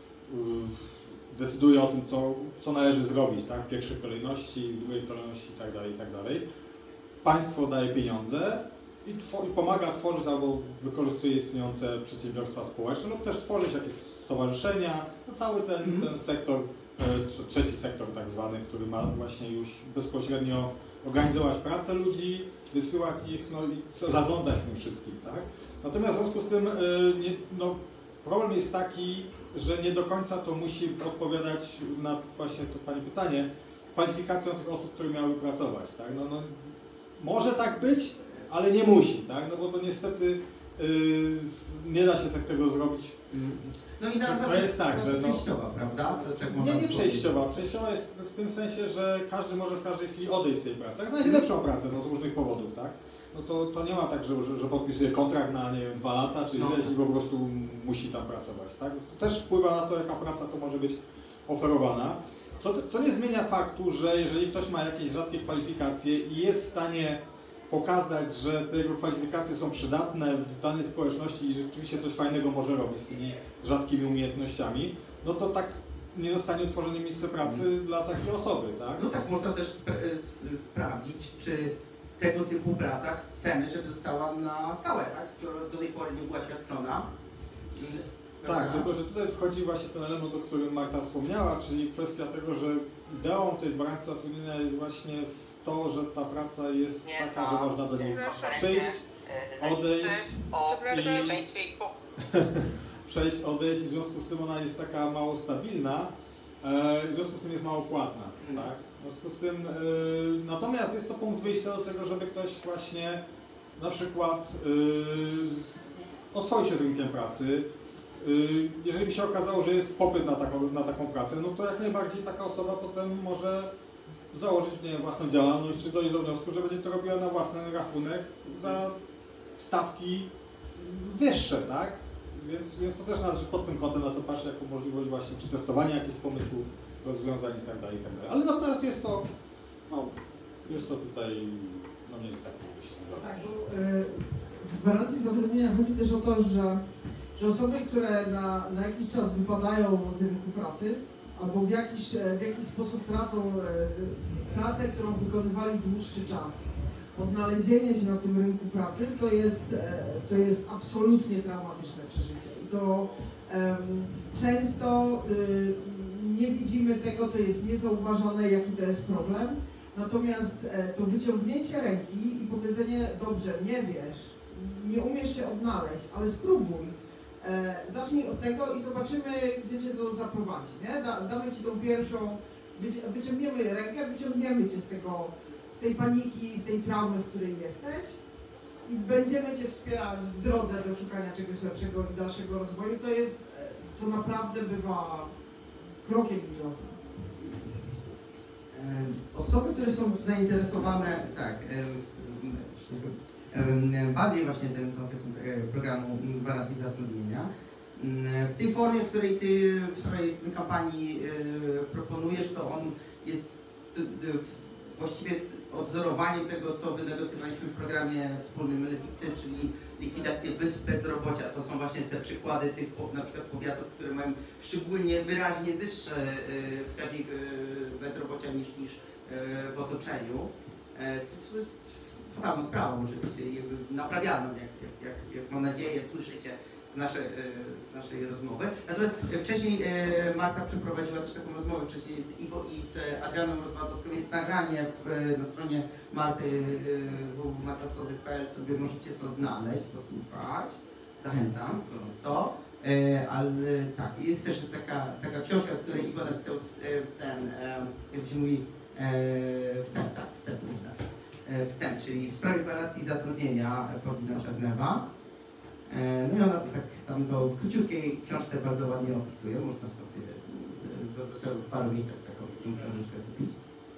y, decyduje o tym, co, co należy zrobić, tak, w pierwszej kolejności, w drugiej kolejności itd., itd. Państwo daje pieniądze i, i pomaga tworzyć albo wykorzystuje istniejące przedsiębiorstwa społeczne lub też tworzyć jakieś stowarzyszenia, no cały ten, Mhm. ten sektor, e, trzeci sektor tak zwany, który ma właśnie już bezpośrednio organizować pracę ludzi, wysyłać ich, no i zarządzać tym wszystkim, tak? Natomiast w związku z tym, e, nie, no, problem jest taki, że nie do końca to musi odpowiadać na właśnie to Pani pytanie, kwalifikacją tych osób, które miały pracować, tak? No, no, może tak być, ale nie musi, tak? No bo to niestety Yy, nie da się tak tego zrobić. No i na To jest tak, że no- przejściowa, prawda? To tak można Nie, nie powiedzieć. przejściowa. Przejściowa jest w tym sensie, że każdy może w każdej chwili odejść z tej pracy. Jak znajdzie lepszą pracę, no z różnych powodów, tak? No to, to nie ma tak, że, że, że podpisuje kontrakt na, nie wiem, dwa lata, czy No. ileś i po prostu musi tam pracować, tak? To też wpływa na to, jaka praca to może być oferowana. Co, co nie zmienia faktu, że jeżeli ktoś ma jakieś rzadkie kwalifikacje i jest w stanie pokazać, że te jego kwalifikacje są przydatne w danej społeczności i rzeczywiście coś fajnego może robić z tymi rzadkimi umiejętnościami, no to tak nie zostanie utworzone miejsce pracy dla takiej osoby, tak? No tak, można też spra- sprawdzić, czy tego typu praca chcemy, żeby została na stałe, tak? Skoro do tej pory nie była świadczona. I- Tak, prawda? tylko że tutaj wchodzi właśnie ten element, o którym Marta wspomniała, czyli kwestia tego, że ideą tej branży zatrudnienia jest właśnie w to, że ta praca jest Nie, taka, to że można do niej konferencję, przyjść, y, odejść najbliższy o Przepraszam. bezpieczeństwie i po... przejść, odejść i w związku z tym ona jest taka mało stabilna, e, w związku z tym jest mało płatna, Mm. tak? W związku z tym, e, natomiast jest to punkt wyjścia do tego, żeby ktoś właśnie na przykład e, oswoił się z rynkiem pracy. E, jeżeli by się okazało, że jest popyt na taką, na taką pracę, no to jak najbardziej taka osoba potem może założyć, nie wiem, własną działalność, czy dojść do wniosku, że będzie to robiła na własny rachunek za stawki wyższe, tak? Więc, więc to też należy pod tym kątem na to patrzeć jako możliwość właśnie przetestowania jakichś pomysłów, rozwiązań itd., itd. Ale natomiast jest to, no, jest to tutaj, no nie jest tak, myślę. Tak, bo y, w gwarancji zatrudnienia chodzi też o to, że, że osoby, które na, na jakiś czas wypadają z rynku pracy, albo w jakiś, e, w jakiś sposób tracą e, pracę, którą wykonywali dłuższy czas, odnalezienie się na tym rynku pracy to jest, e, to jest absolutnie traumatyczne przeżycie. I to em, często y, nie widzimy tego, to jest niezauważone, jaki to jest problem. Natomiast e, to wyciągnięcie ręki i powiedzenie, dobrze, nie wiesz, nie umiesz się odnaleźć, ale spróbuj. E, zacznij od tego i zobaczymy, gdzie cię to zaprowadzi, nie? Da, damy ci tą pierwszą, wyci wyciągniemy rękę, wyciągniemy cię z tego, z tej paniki, z tej traumy, w której jesteś i będziemy cię wspierać w drodze do szukania czegoś lepszego i dalszego rozwoju. To jest, e, to naprawdę bywa krokiem milowym. E, Osoby, które są zainteresowane, tak, e, e, bardziej właśnie tym okresem programu gwarancji zatrudnienia, w tej formie, w której ty w swojej kampanii e, proponujesz, to on jest e, e, właściwie odwzorowaniem tego, co wynegocjowaliśmy w programie wspólnym Lewicy, czyli likwidację wysp bezrobocia. To są właśnie te przykłady tych na przykład powiatów, które mają szczególnie wyraźnie wyższy wskaźnik bezrobocia niż, niż w otoczeniu. Co jest fatalną sprawą oczywiście i naprawianą, jak, jak, jak, jak mam nadzieję słyszycie z naszej, z naszej rozmowy. Natomiast wcześniej Marta przeprowadziła też taką rozmowę wcześniej z Iwo i z Adrianą Rozwadowską. Jest nagranie na stronie Marty w w w marta stozyk kropka p l, sobie możecie to znaleźć, posłuchać. Zachęcam gorąco. Ale tak, jest też taka, taka książka, w której Iwo napisał ten, jak się mówi, wstęp, tak, wstęp, wstęp, czyli w sprawie gwarancji zatrudnienia Paulina Czarnewa. No i ona to tak tam to w króciutkiej książce bardzo ładnie opisuje, można sobie w paru miejscach taką książeczkę kupić.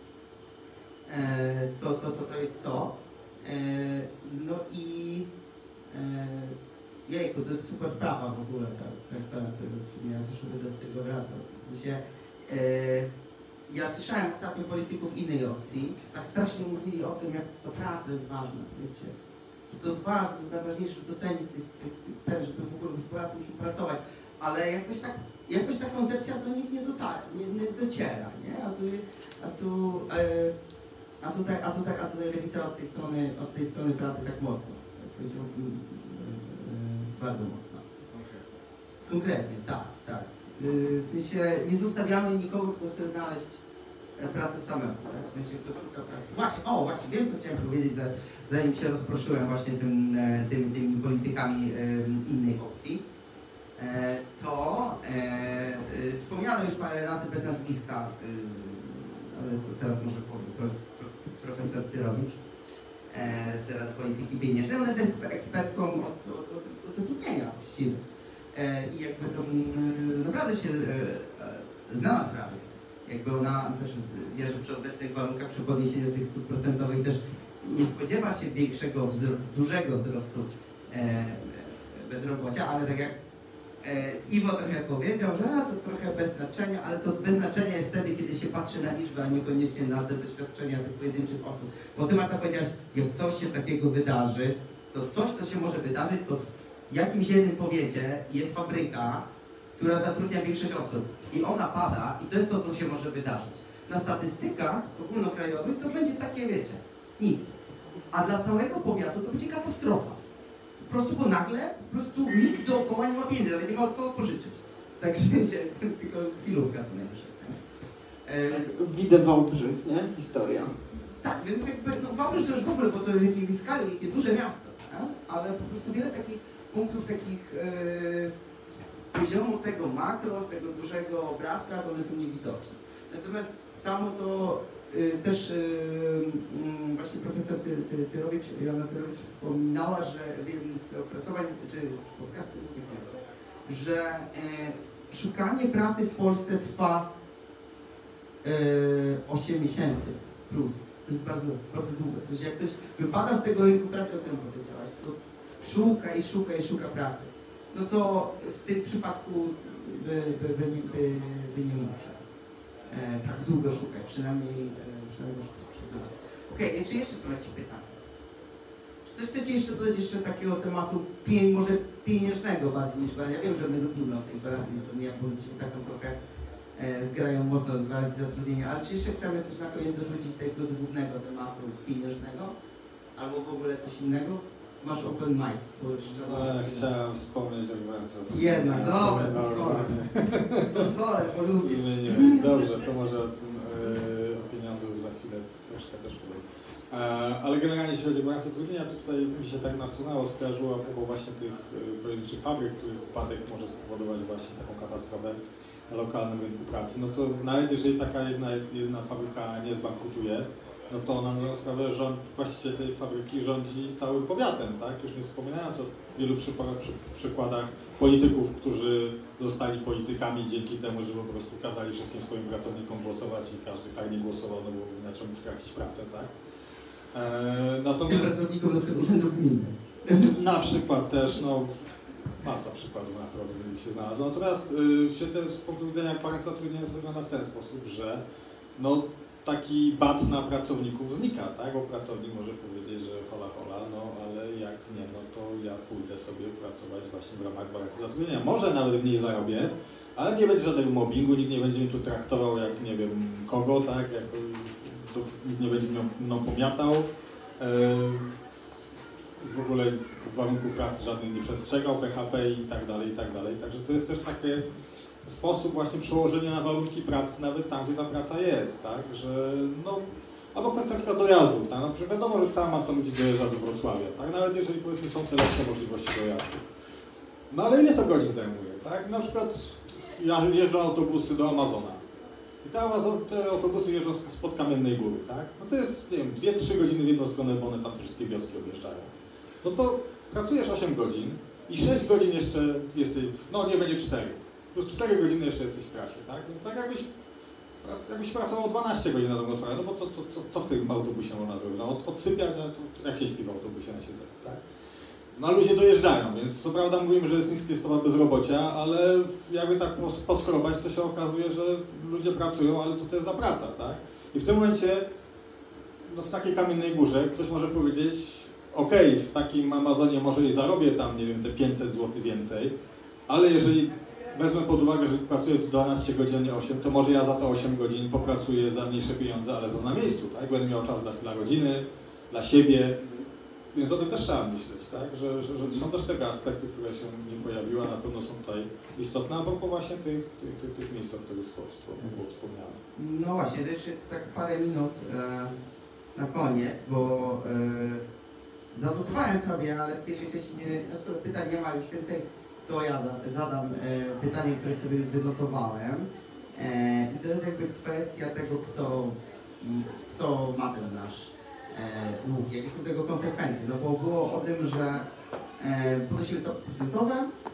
To, to, to, to jest to. No i jejku, to jest super sprawa w ogóle, ta, ta praca zatrudnienia, zawsze będę do tego wracał. W sensie, ja słyszałem ostatnio polityków innej opcji, tak strasznie mówili o tym, jak to praca jest ważna, wiecie. Że to jest ważne, najważniejsze, żeby docenić tych, tych, tych, ten, żeby w ogóle w pracy muszą pracować, ale jakoś tak, jakoś ta koncepcja do nich nie dotarła, nie, nie dociera, nie? A tu, a tu, e, a tutaj, a tutaj, a tutaj lewica od tej strony, od tej strony pracy tak mocno, tak powiedziałbym, e, e, bardzo mocno. Konkretnie, tak, tak. E, w sensie nie zostawiamy nikogo, kto chce znaleźć pracę samemu, tak? W sensie kto szuka pracy. Właśnie, o właśnie, wiem co chciałem powiedzieć, zanim się rozproszyłem właśnie tym, tym, tymi politykami innej opcji. To e, wspomniano już parę razy bez nazwiska, ale to teraz może powiem, profesor Tyrowicz z Rady Polityki Pieniężnej. Ona jest ekspertką od, od, od uczciwy. E, I jakby to mm, naprawdę się e, e, zna na sprawy. Jakby ona też wie, że przy obecnych warunkach przy podniesieniu tych stóp procentowych też nie spodziewa się większego, wzro dużego wzrostu e, bezrobocia, ale tak jak e, Iwo trochę powiedział, że a, to trochę bez znaczenia, ale to bez znaczenia jest wtedy, kiedy się patrzy na liczbę, a niekoniecznie na te doświadczenia tych pojedynczych osób. Bo ty, Marta, powiedziałaś, jak coś się takiego wydarzy, to coś, co się może wydarzyć, to w jakimś jednym powiecie jest fabryka, która zatrudnia większość osób i ona pada i to jest to, co się może wydarzyć. Na statystykach ogólnokrajowych to będzie takie, wiecie, nic. A dla całego powiatu to będzie katastrofa. Po prostu, bo nagle po prostu nikt dookoła nie ma pieniędzy, ale nie ma od kogo pożyczyć. Tak się tylko chwilówka co najwyżej. E, Widzę Wałbrzych, nie? Historia. tak, więc jakby, no Wałbrzych to już w ogóle, bo to jest jakiej skali, jakie duże miasto, nie? Ale po prostu wiele takich punktów, takich e, poziomu tego makro, z tego dużego obrazka, to one są niewidoczne. Natomiast samo to y, też y, y, właśnie profesor Ty, Ty, Tyrowicz, Joanna Tyrowicz wspominała, że w jednym z opracowań, czy podcastów, nie pamiętam, że y, szukanie pracy w Polsce trwa y, osiem miesięcy plus. To jest bardzo, bardzo długo. To jest, jak ktoś wypada z tego rynku pracy, o którym powiedziałaś, to szuka i szuka i szuka pracy. No to w tym przypadku by, by, by, by, by nie muszę e, tak długo szukać, przynajmniej, e, przynajmniej przez lat. Okej, okay, czy jeszcze są jakieś pytania? Czy coś chcecie jeszcze dodać jeszcze takiego tematu pie, może pieniężnego bardziej niż brania? Ja wiem, że my lubimy o tej gwarancji, to nie politycy taką trochę e, zgrają mocno z gwarancji zatrudnienia, ale czy jeszcze chcemy coś na koniec dorzucić tego głównego tematu pieniężnego? Albo w ogóle coś innego? Masz open mic. No, chciałem wspomnieć o gwarance. Jednak, dobra, pozwolę. Pozwolę, polubię. Zmieniłeś. Dobrze, to może o tym yy, o pieniądzu za chwilę troszkę też powiem. E, ale generalnie jeśli chodzi o gwarancję zatrudnienia, to tutaj mi się tak nasunęło, skojarzyło a propos właśnie tych yy, pojedynczych fabryk, których upadek może spowodować właśnie taką katastrofę na lokalnym rynku pracy. No to nawet jeżeli taka jedna, jedna fabryka nie zbankrutuje, no to ona na sprawę, że właściciel tej fabryki rządzi całym powiatem, tak? Już nie wspominając o wielu przy, przy, przykładach polityków, którzy zostali politykami dzięki temu, że po prostu kazali wszystkim swoim pracownikom głosować i każdy tak nie głosował, no bo inaczej mógł stracić pracę, tak? Eee, natomiast... pracownikom na przykład urzędu gminy. Na przykład też, no masa przykładów na problem się znalazła. Natomiast yy, z punktu widzenia gwarancji zatrudnienia wygląda w ten sposób, że no taki bat na pracowników znika, tak? Bo pracownik może powiedzieć, że hola hola, no ale jak nie, no to ja pójdę sobie pracować właśnie w ramach gwarancji zatrudnienia. Może nawet mniej zarobię, ale nie będzie żadnego mobbingu, nikt nie będzie mnie tu traktował jak nie wiem kogo, tak? Jak, to, nikt nie będzie mną pomiatał. Yy, w ogóle warunków pracy żadnych nie przestrzegał, P H P i tak dalej, i tak dalej. Także to jest też taki sposób właśnie przełożenia na warunki pracy nawet tam, gdzie ta praca jest, tak, że no, albo kwestia na przykład dojazdów, tak, no, przecież wiadomo, że cała masa ludzi dojeżdża do Wrocławia, tak, nawet jeżeli powiedzmy są te lepsze możliwości dojazdu. No ale ile to godzin zajmuje, tak, na przykład jeżdżą autobusy do Amazona i te, Amazon, te autobusy jeżdżą spod Kamiennej Góry, tak, no to jest, nie wiem, dwie trzy godziny w jedną stronę, bo one tam wszystkie wioski objeżdżają. No to pracujesz osiem godzin i sześć godzin jeszcze jesteś, no nie będzie cztery. Plus cztery godziny jeszcze jesteś w trasie, tak? Więc tak jakbyś, jakbyś pracował dwanaście godzin na drugą stronę, no bo co, co, co, co w tym autobusie można zrobić? No od, odsypiać, a to jak się śpi w autobusie na siedzeniu, tak? No a ludzie dojeżdżają, więc co prawda mówimy, że jest niskie stopa bezrobocia, ale jakby tak poskrobać, to się okazuje, że ludzie pracują, ale co to jest za praca, tak? I w tym momencie, no w takiej Kamiennej Górze ktoś może powiedzieć, okej, okay, w takim Amazonie może i zarobię tam, nie wiem, te pięćset złotych więcej, ale jeżeli wezmę pod uwagę, że pracuję dwanaście godzin, a nie osiem, to może ja za te osiem godzin popracuję za mniejsze pieniądze, ale za na miejscu, tak? Będę miał czas dla, dla rodziny, dla siebie, więc o tym też trzeba myśleć, tak? Że, że, że są też takie aspekty, które się nie pojawiły, a na pewno są tutaj istotne, a propos właśnie tych, tych, tych, tych miejsc, o których było wspomniane. No właśnie, to jeszcze tak parę minut e, na koniec, bo e, zanotowałem sobie, ale w pierwszej części nie, skoro pytań nie ma już więcej, to ja zadam e, pytanie, które sobie wynotowałem. E, I to jest jakby kwestia tego, kto, kto ma ten nasz e, dług, jakie są tego konsekwencje. No bo było o tym, że e, podnosiły stopy procentowe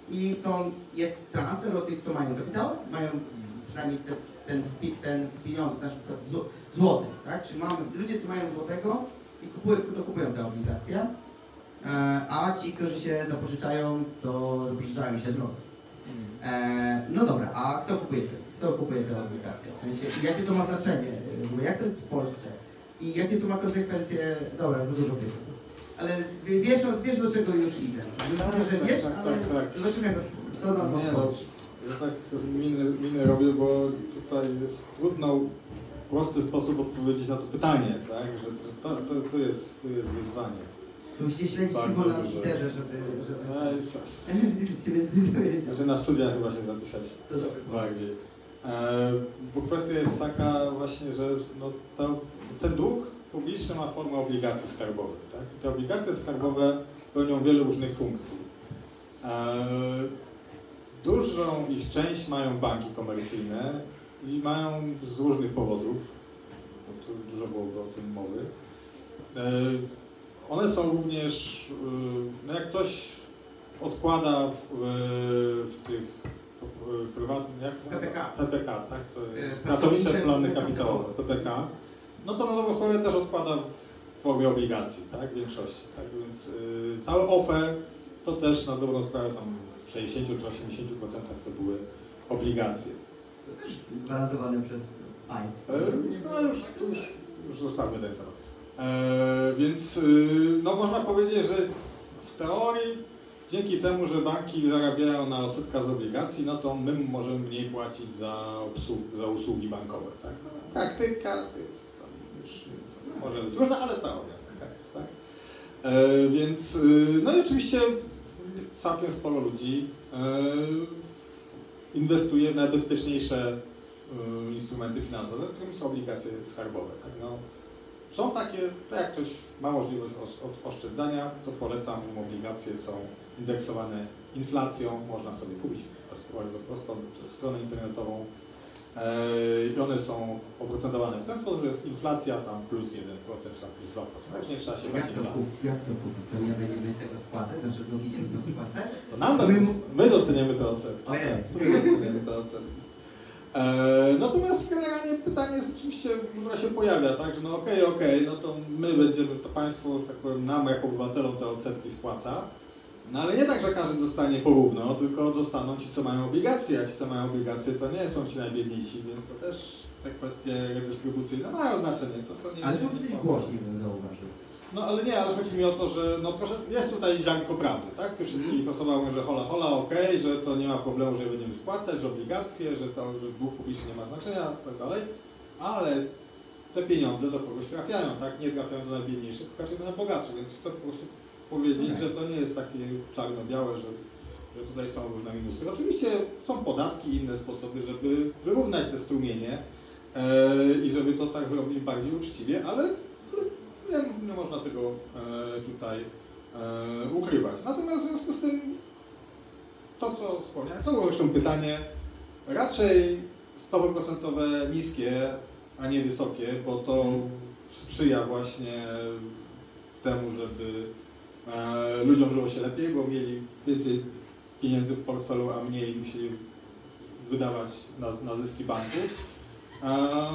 i to jest transfer od tych, co mają kapitał, mają przynajmniej te, ten, ten pieniądz, na przykład złotych, tak? Czyli mamy ludzie, co mają złotego i kupują, to kupują te obligacje, a ci, którzy się zapożyczają, to zapożyczają się drogo. No dobra, a kto kupuje te, kto kupuje te obligacje? W sensie, jakie to ma znaczenie? Jak to jest w Polsce? I jakie to ma konsekwencje? Dobra, za dużo pytań. Ale wiesz, wiesz do czego już idę. Myślę, że wiesz, tak, ale tak, tak. zobaczymy, co na to Nie no, ja tak miny, miny robię, bo tutaj jest trudno w prosty sposób odpowiedzieć na to pytanie, tak? Że to, to, to, jest, to jest wyzwanie. Musicie śledzić Bardzo tylko na duże. Twitterze, żeby, żeby No i co? się więcej dowiedzieć. Znaczy na studia chyba się zapisać Co dobrze. bardziej. E, bo kwestia jest taka właśnie, że no to, ten dług publiczny ma formę obligacji skarbowych. Tak? I te obligacje skarbowe pełnią wiele różnych funkcji. E, dużą ich część mają banki komercyjne i mają z różnych powodów, bo tu dużo byłoby o tym mowy. E, one są również, no jak ktoś odkłada w, w tych prywatnych, jak P P K. P P K, tak? To jest E, pracownicze pracownicze plany plany kapitałowe, P P K. No to na dobrą sprawę też odkłada w formie obligacji, tak? W większości, tak? Więc y, całe O F E to też na dobrą sprawę tam w sześćdziesięciu czy osiemdziesięciu procentach to były obligacje. To też gwarantowane przez państwo. E, no już, już, już zostawmy ten temat. E, więc y, no można powiedzieć, że w teorii dzięki temu, że banki zarabiają na odsetkach z obligacji, no to my możemy mniej płacić za, obsług, za usługi bankowe. Tak? Praktyka to jest tam już może być różna, ale teoria taka jest. Tak? E, więc y, no i oczywiście całkiem sporo ludzi e, inwestuje w najbezpieczniejsze y, instrumenty finansowe, którymi są obligacje skarbowe. Tak? No, są takie, to jak ktoś ma możliwość os- oszczędzania, to polecam, obligacje są indeksowane inflacją, można sobie kupić bardzo prosto przez stronę internetową e, i one są oprocentowane w ten sposób, że jest inflacja tam plus jeden procent, czy tam plus dwa procent, tak nie trzeba się bać Jak to, inflacji. kup, jak to kupić? To nie będziemy tego spłacać, znaczy drugi dzień to spłacać? To nam, My- my dostaniemy te odsetki. Ojej. My dostaniemy te odsetki. E, natomiast generalnie pytanie jest oczywiście, które się pojawia, tak, że no okej, okay, okej, okay, no to my będziemy, to państwo, że tak powiem, nam jako obywatelom te odsetki spłaca, no ale nie tak, że każdy dostanie porówno, tylko dostaną ci, co mają obligacje, a ci, co mają obligacje, to nie są ci najbiedniejsi, więc to też te kwestie redystrybucyjne mają znaczenie. To, to nie, Ale nie, są nie dosyć są- głośni, bym zauważył. No ale nie, ale chodzi mi o to, że no proszę, jest tutaj ziarnko prawdy, tak? Te wszystkie osoby mówią, że hola, hola, okej, okay, że to nie ma problemu, że będziemy spłacać, że obligacje, że to, że dług publiczny nie ma znaczenia, tak dalej, ale te pieniądze do kogoś trafiają, tak? Nie trafiają do najbiedniejszych, trafiają do najbogatszych, więc chcę po prostu powiedzieć, Okay. że to nie jest takie czarno-białe, że, że tutaj są różne minusy. Oczywiście są podatki i inne sposoby, żeby wyrównać te strumienie e, i żeby to tak zrobić bardziej uczciwie, ale nie, nie można tego e, tutaj e, ukrywać. Natomiast w związku z tym, to co wspomniałem, to było zresztą pytanie, raczej stopy procentowe niskie, a nie wysokie, bo to sprzyja właśnie temu, żeby e, ludziom żyło się lepiej, bo mieli więcej pieniędzy w portfelu, a mniej musieli wydawać na, na zyski banków. E,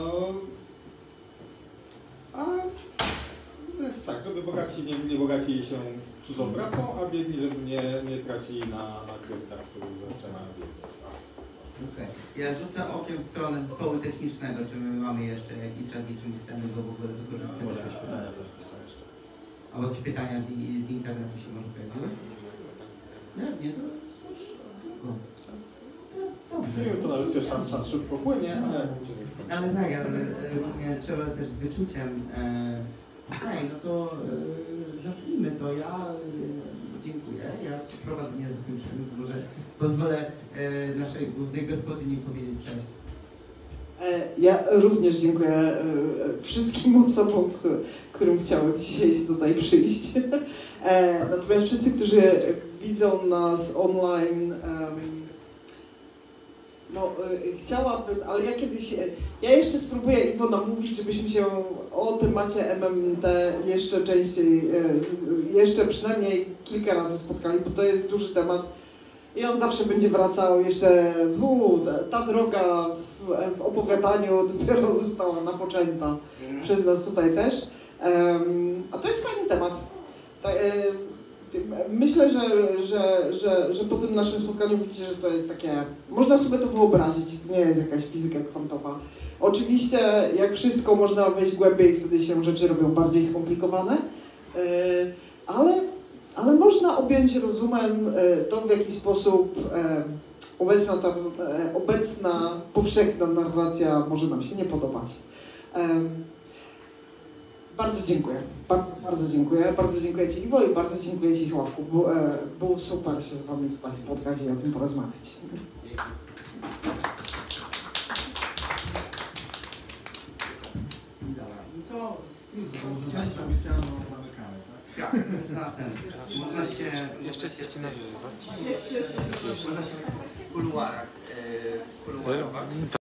a to jest tak, żeby bogaci nie, nie bogacili się cudzą pracą, a biedni, żeby nie, nie tracili na, na kredytach, które zazwyczaj mają więcej. Okay. Ja rzucę okiem w stronę zespołu technicznego, czy my mamy jeszcze jakiś czas i czy my chcemy go w ogóle wykorzystać. Może jakieś pytania też są jeszcze. Albo jakieś pytania z, z internetu się może pojawiły? Nie, nie, to jest coś długo. No, dobrze. Nie wiem, to nawet jeszcze czas, czas szybko płynie, ale... Ale tak, ale e, trzeba też z wyczuciem. E, Okej, okay, no to e, zacznijmy to. Ja e, dziękuję. Ja prowadzenie zakończyłem, więc może pozwolę e, naszej głównej gospodyni powiedzieć cześć. E, Ja również dziękuję e, wszystkim osobom, któ- którym chciałem dzisiaj tutaj przyjść. E, Natomiast wszyscy, którzy widzą nas online, em, no e, chciałabym, ale ja kiedyś, e, ja jeszcze spróbuję Iwona mówić, żebyśmy się o temacie M M T jeszcze częściej, e, jeszcze przynajmniej kilka razy spotkali, bo to jest duży temat. I on zawsze będzie wracał jeszcze, u, ta droga w, w opowiadaniu dopiero została napoczęta przez nas tutaj też. Um, a to jest fajny temat. Ta, e, myślę, że, że, że, że po tym naszym spotkaniu widzicie, że to jest takie, można sobie to wyobrazić, to nie jest jakaś fizyka kwantowa. Oczywiście, jak wszystko, można wejść głębiej, wtedy się rzeczy robią bardziej skomplikowane, e, ale Ale można objąć rozumem to, w jaki sposób obecna, ta, obecna powszechna narracja może nam się nie podobać. Bardzo dziękuję. Bardzo, bardzo dziękuję. Bardzo dziękuję Ci, Iwo, i bardzo dziękuję Ci, Sławku. Było, było super się z Wami tutaj spotkać i o tym porozmawiać. To tak, można, ten, można się... Jeszcze jesteście na żywo. Można się w kuluarach, e, w kuluarach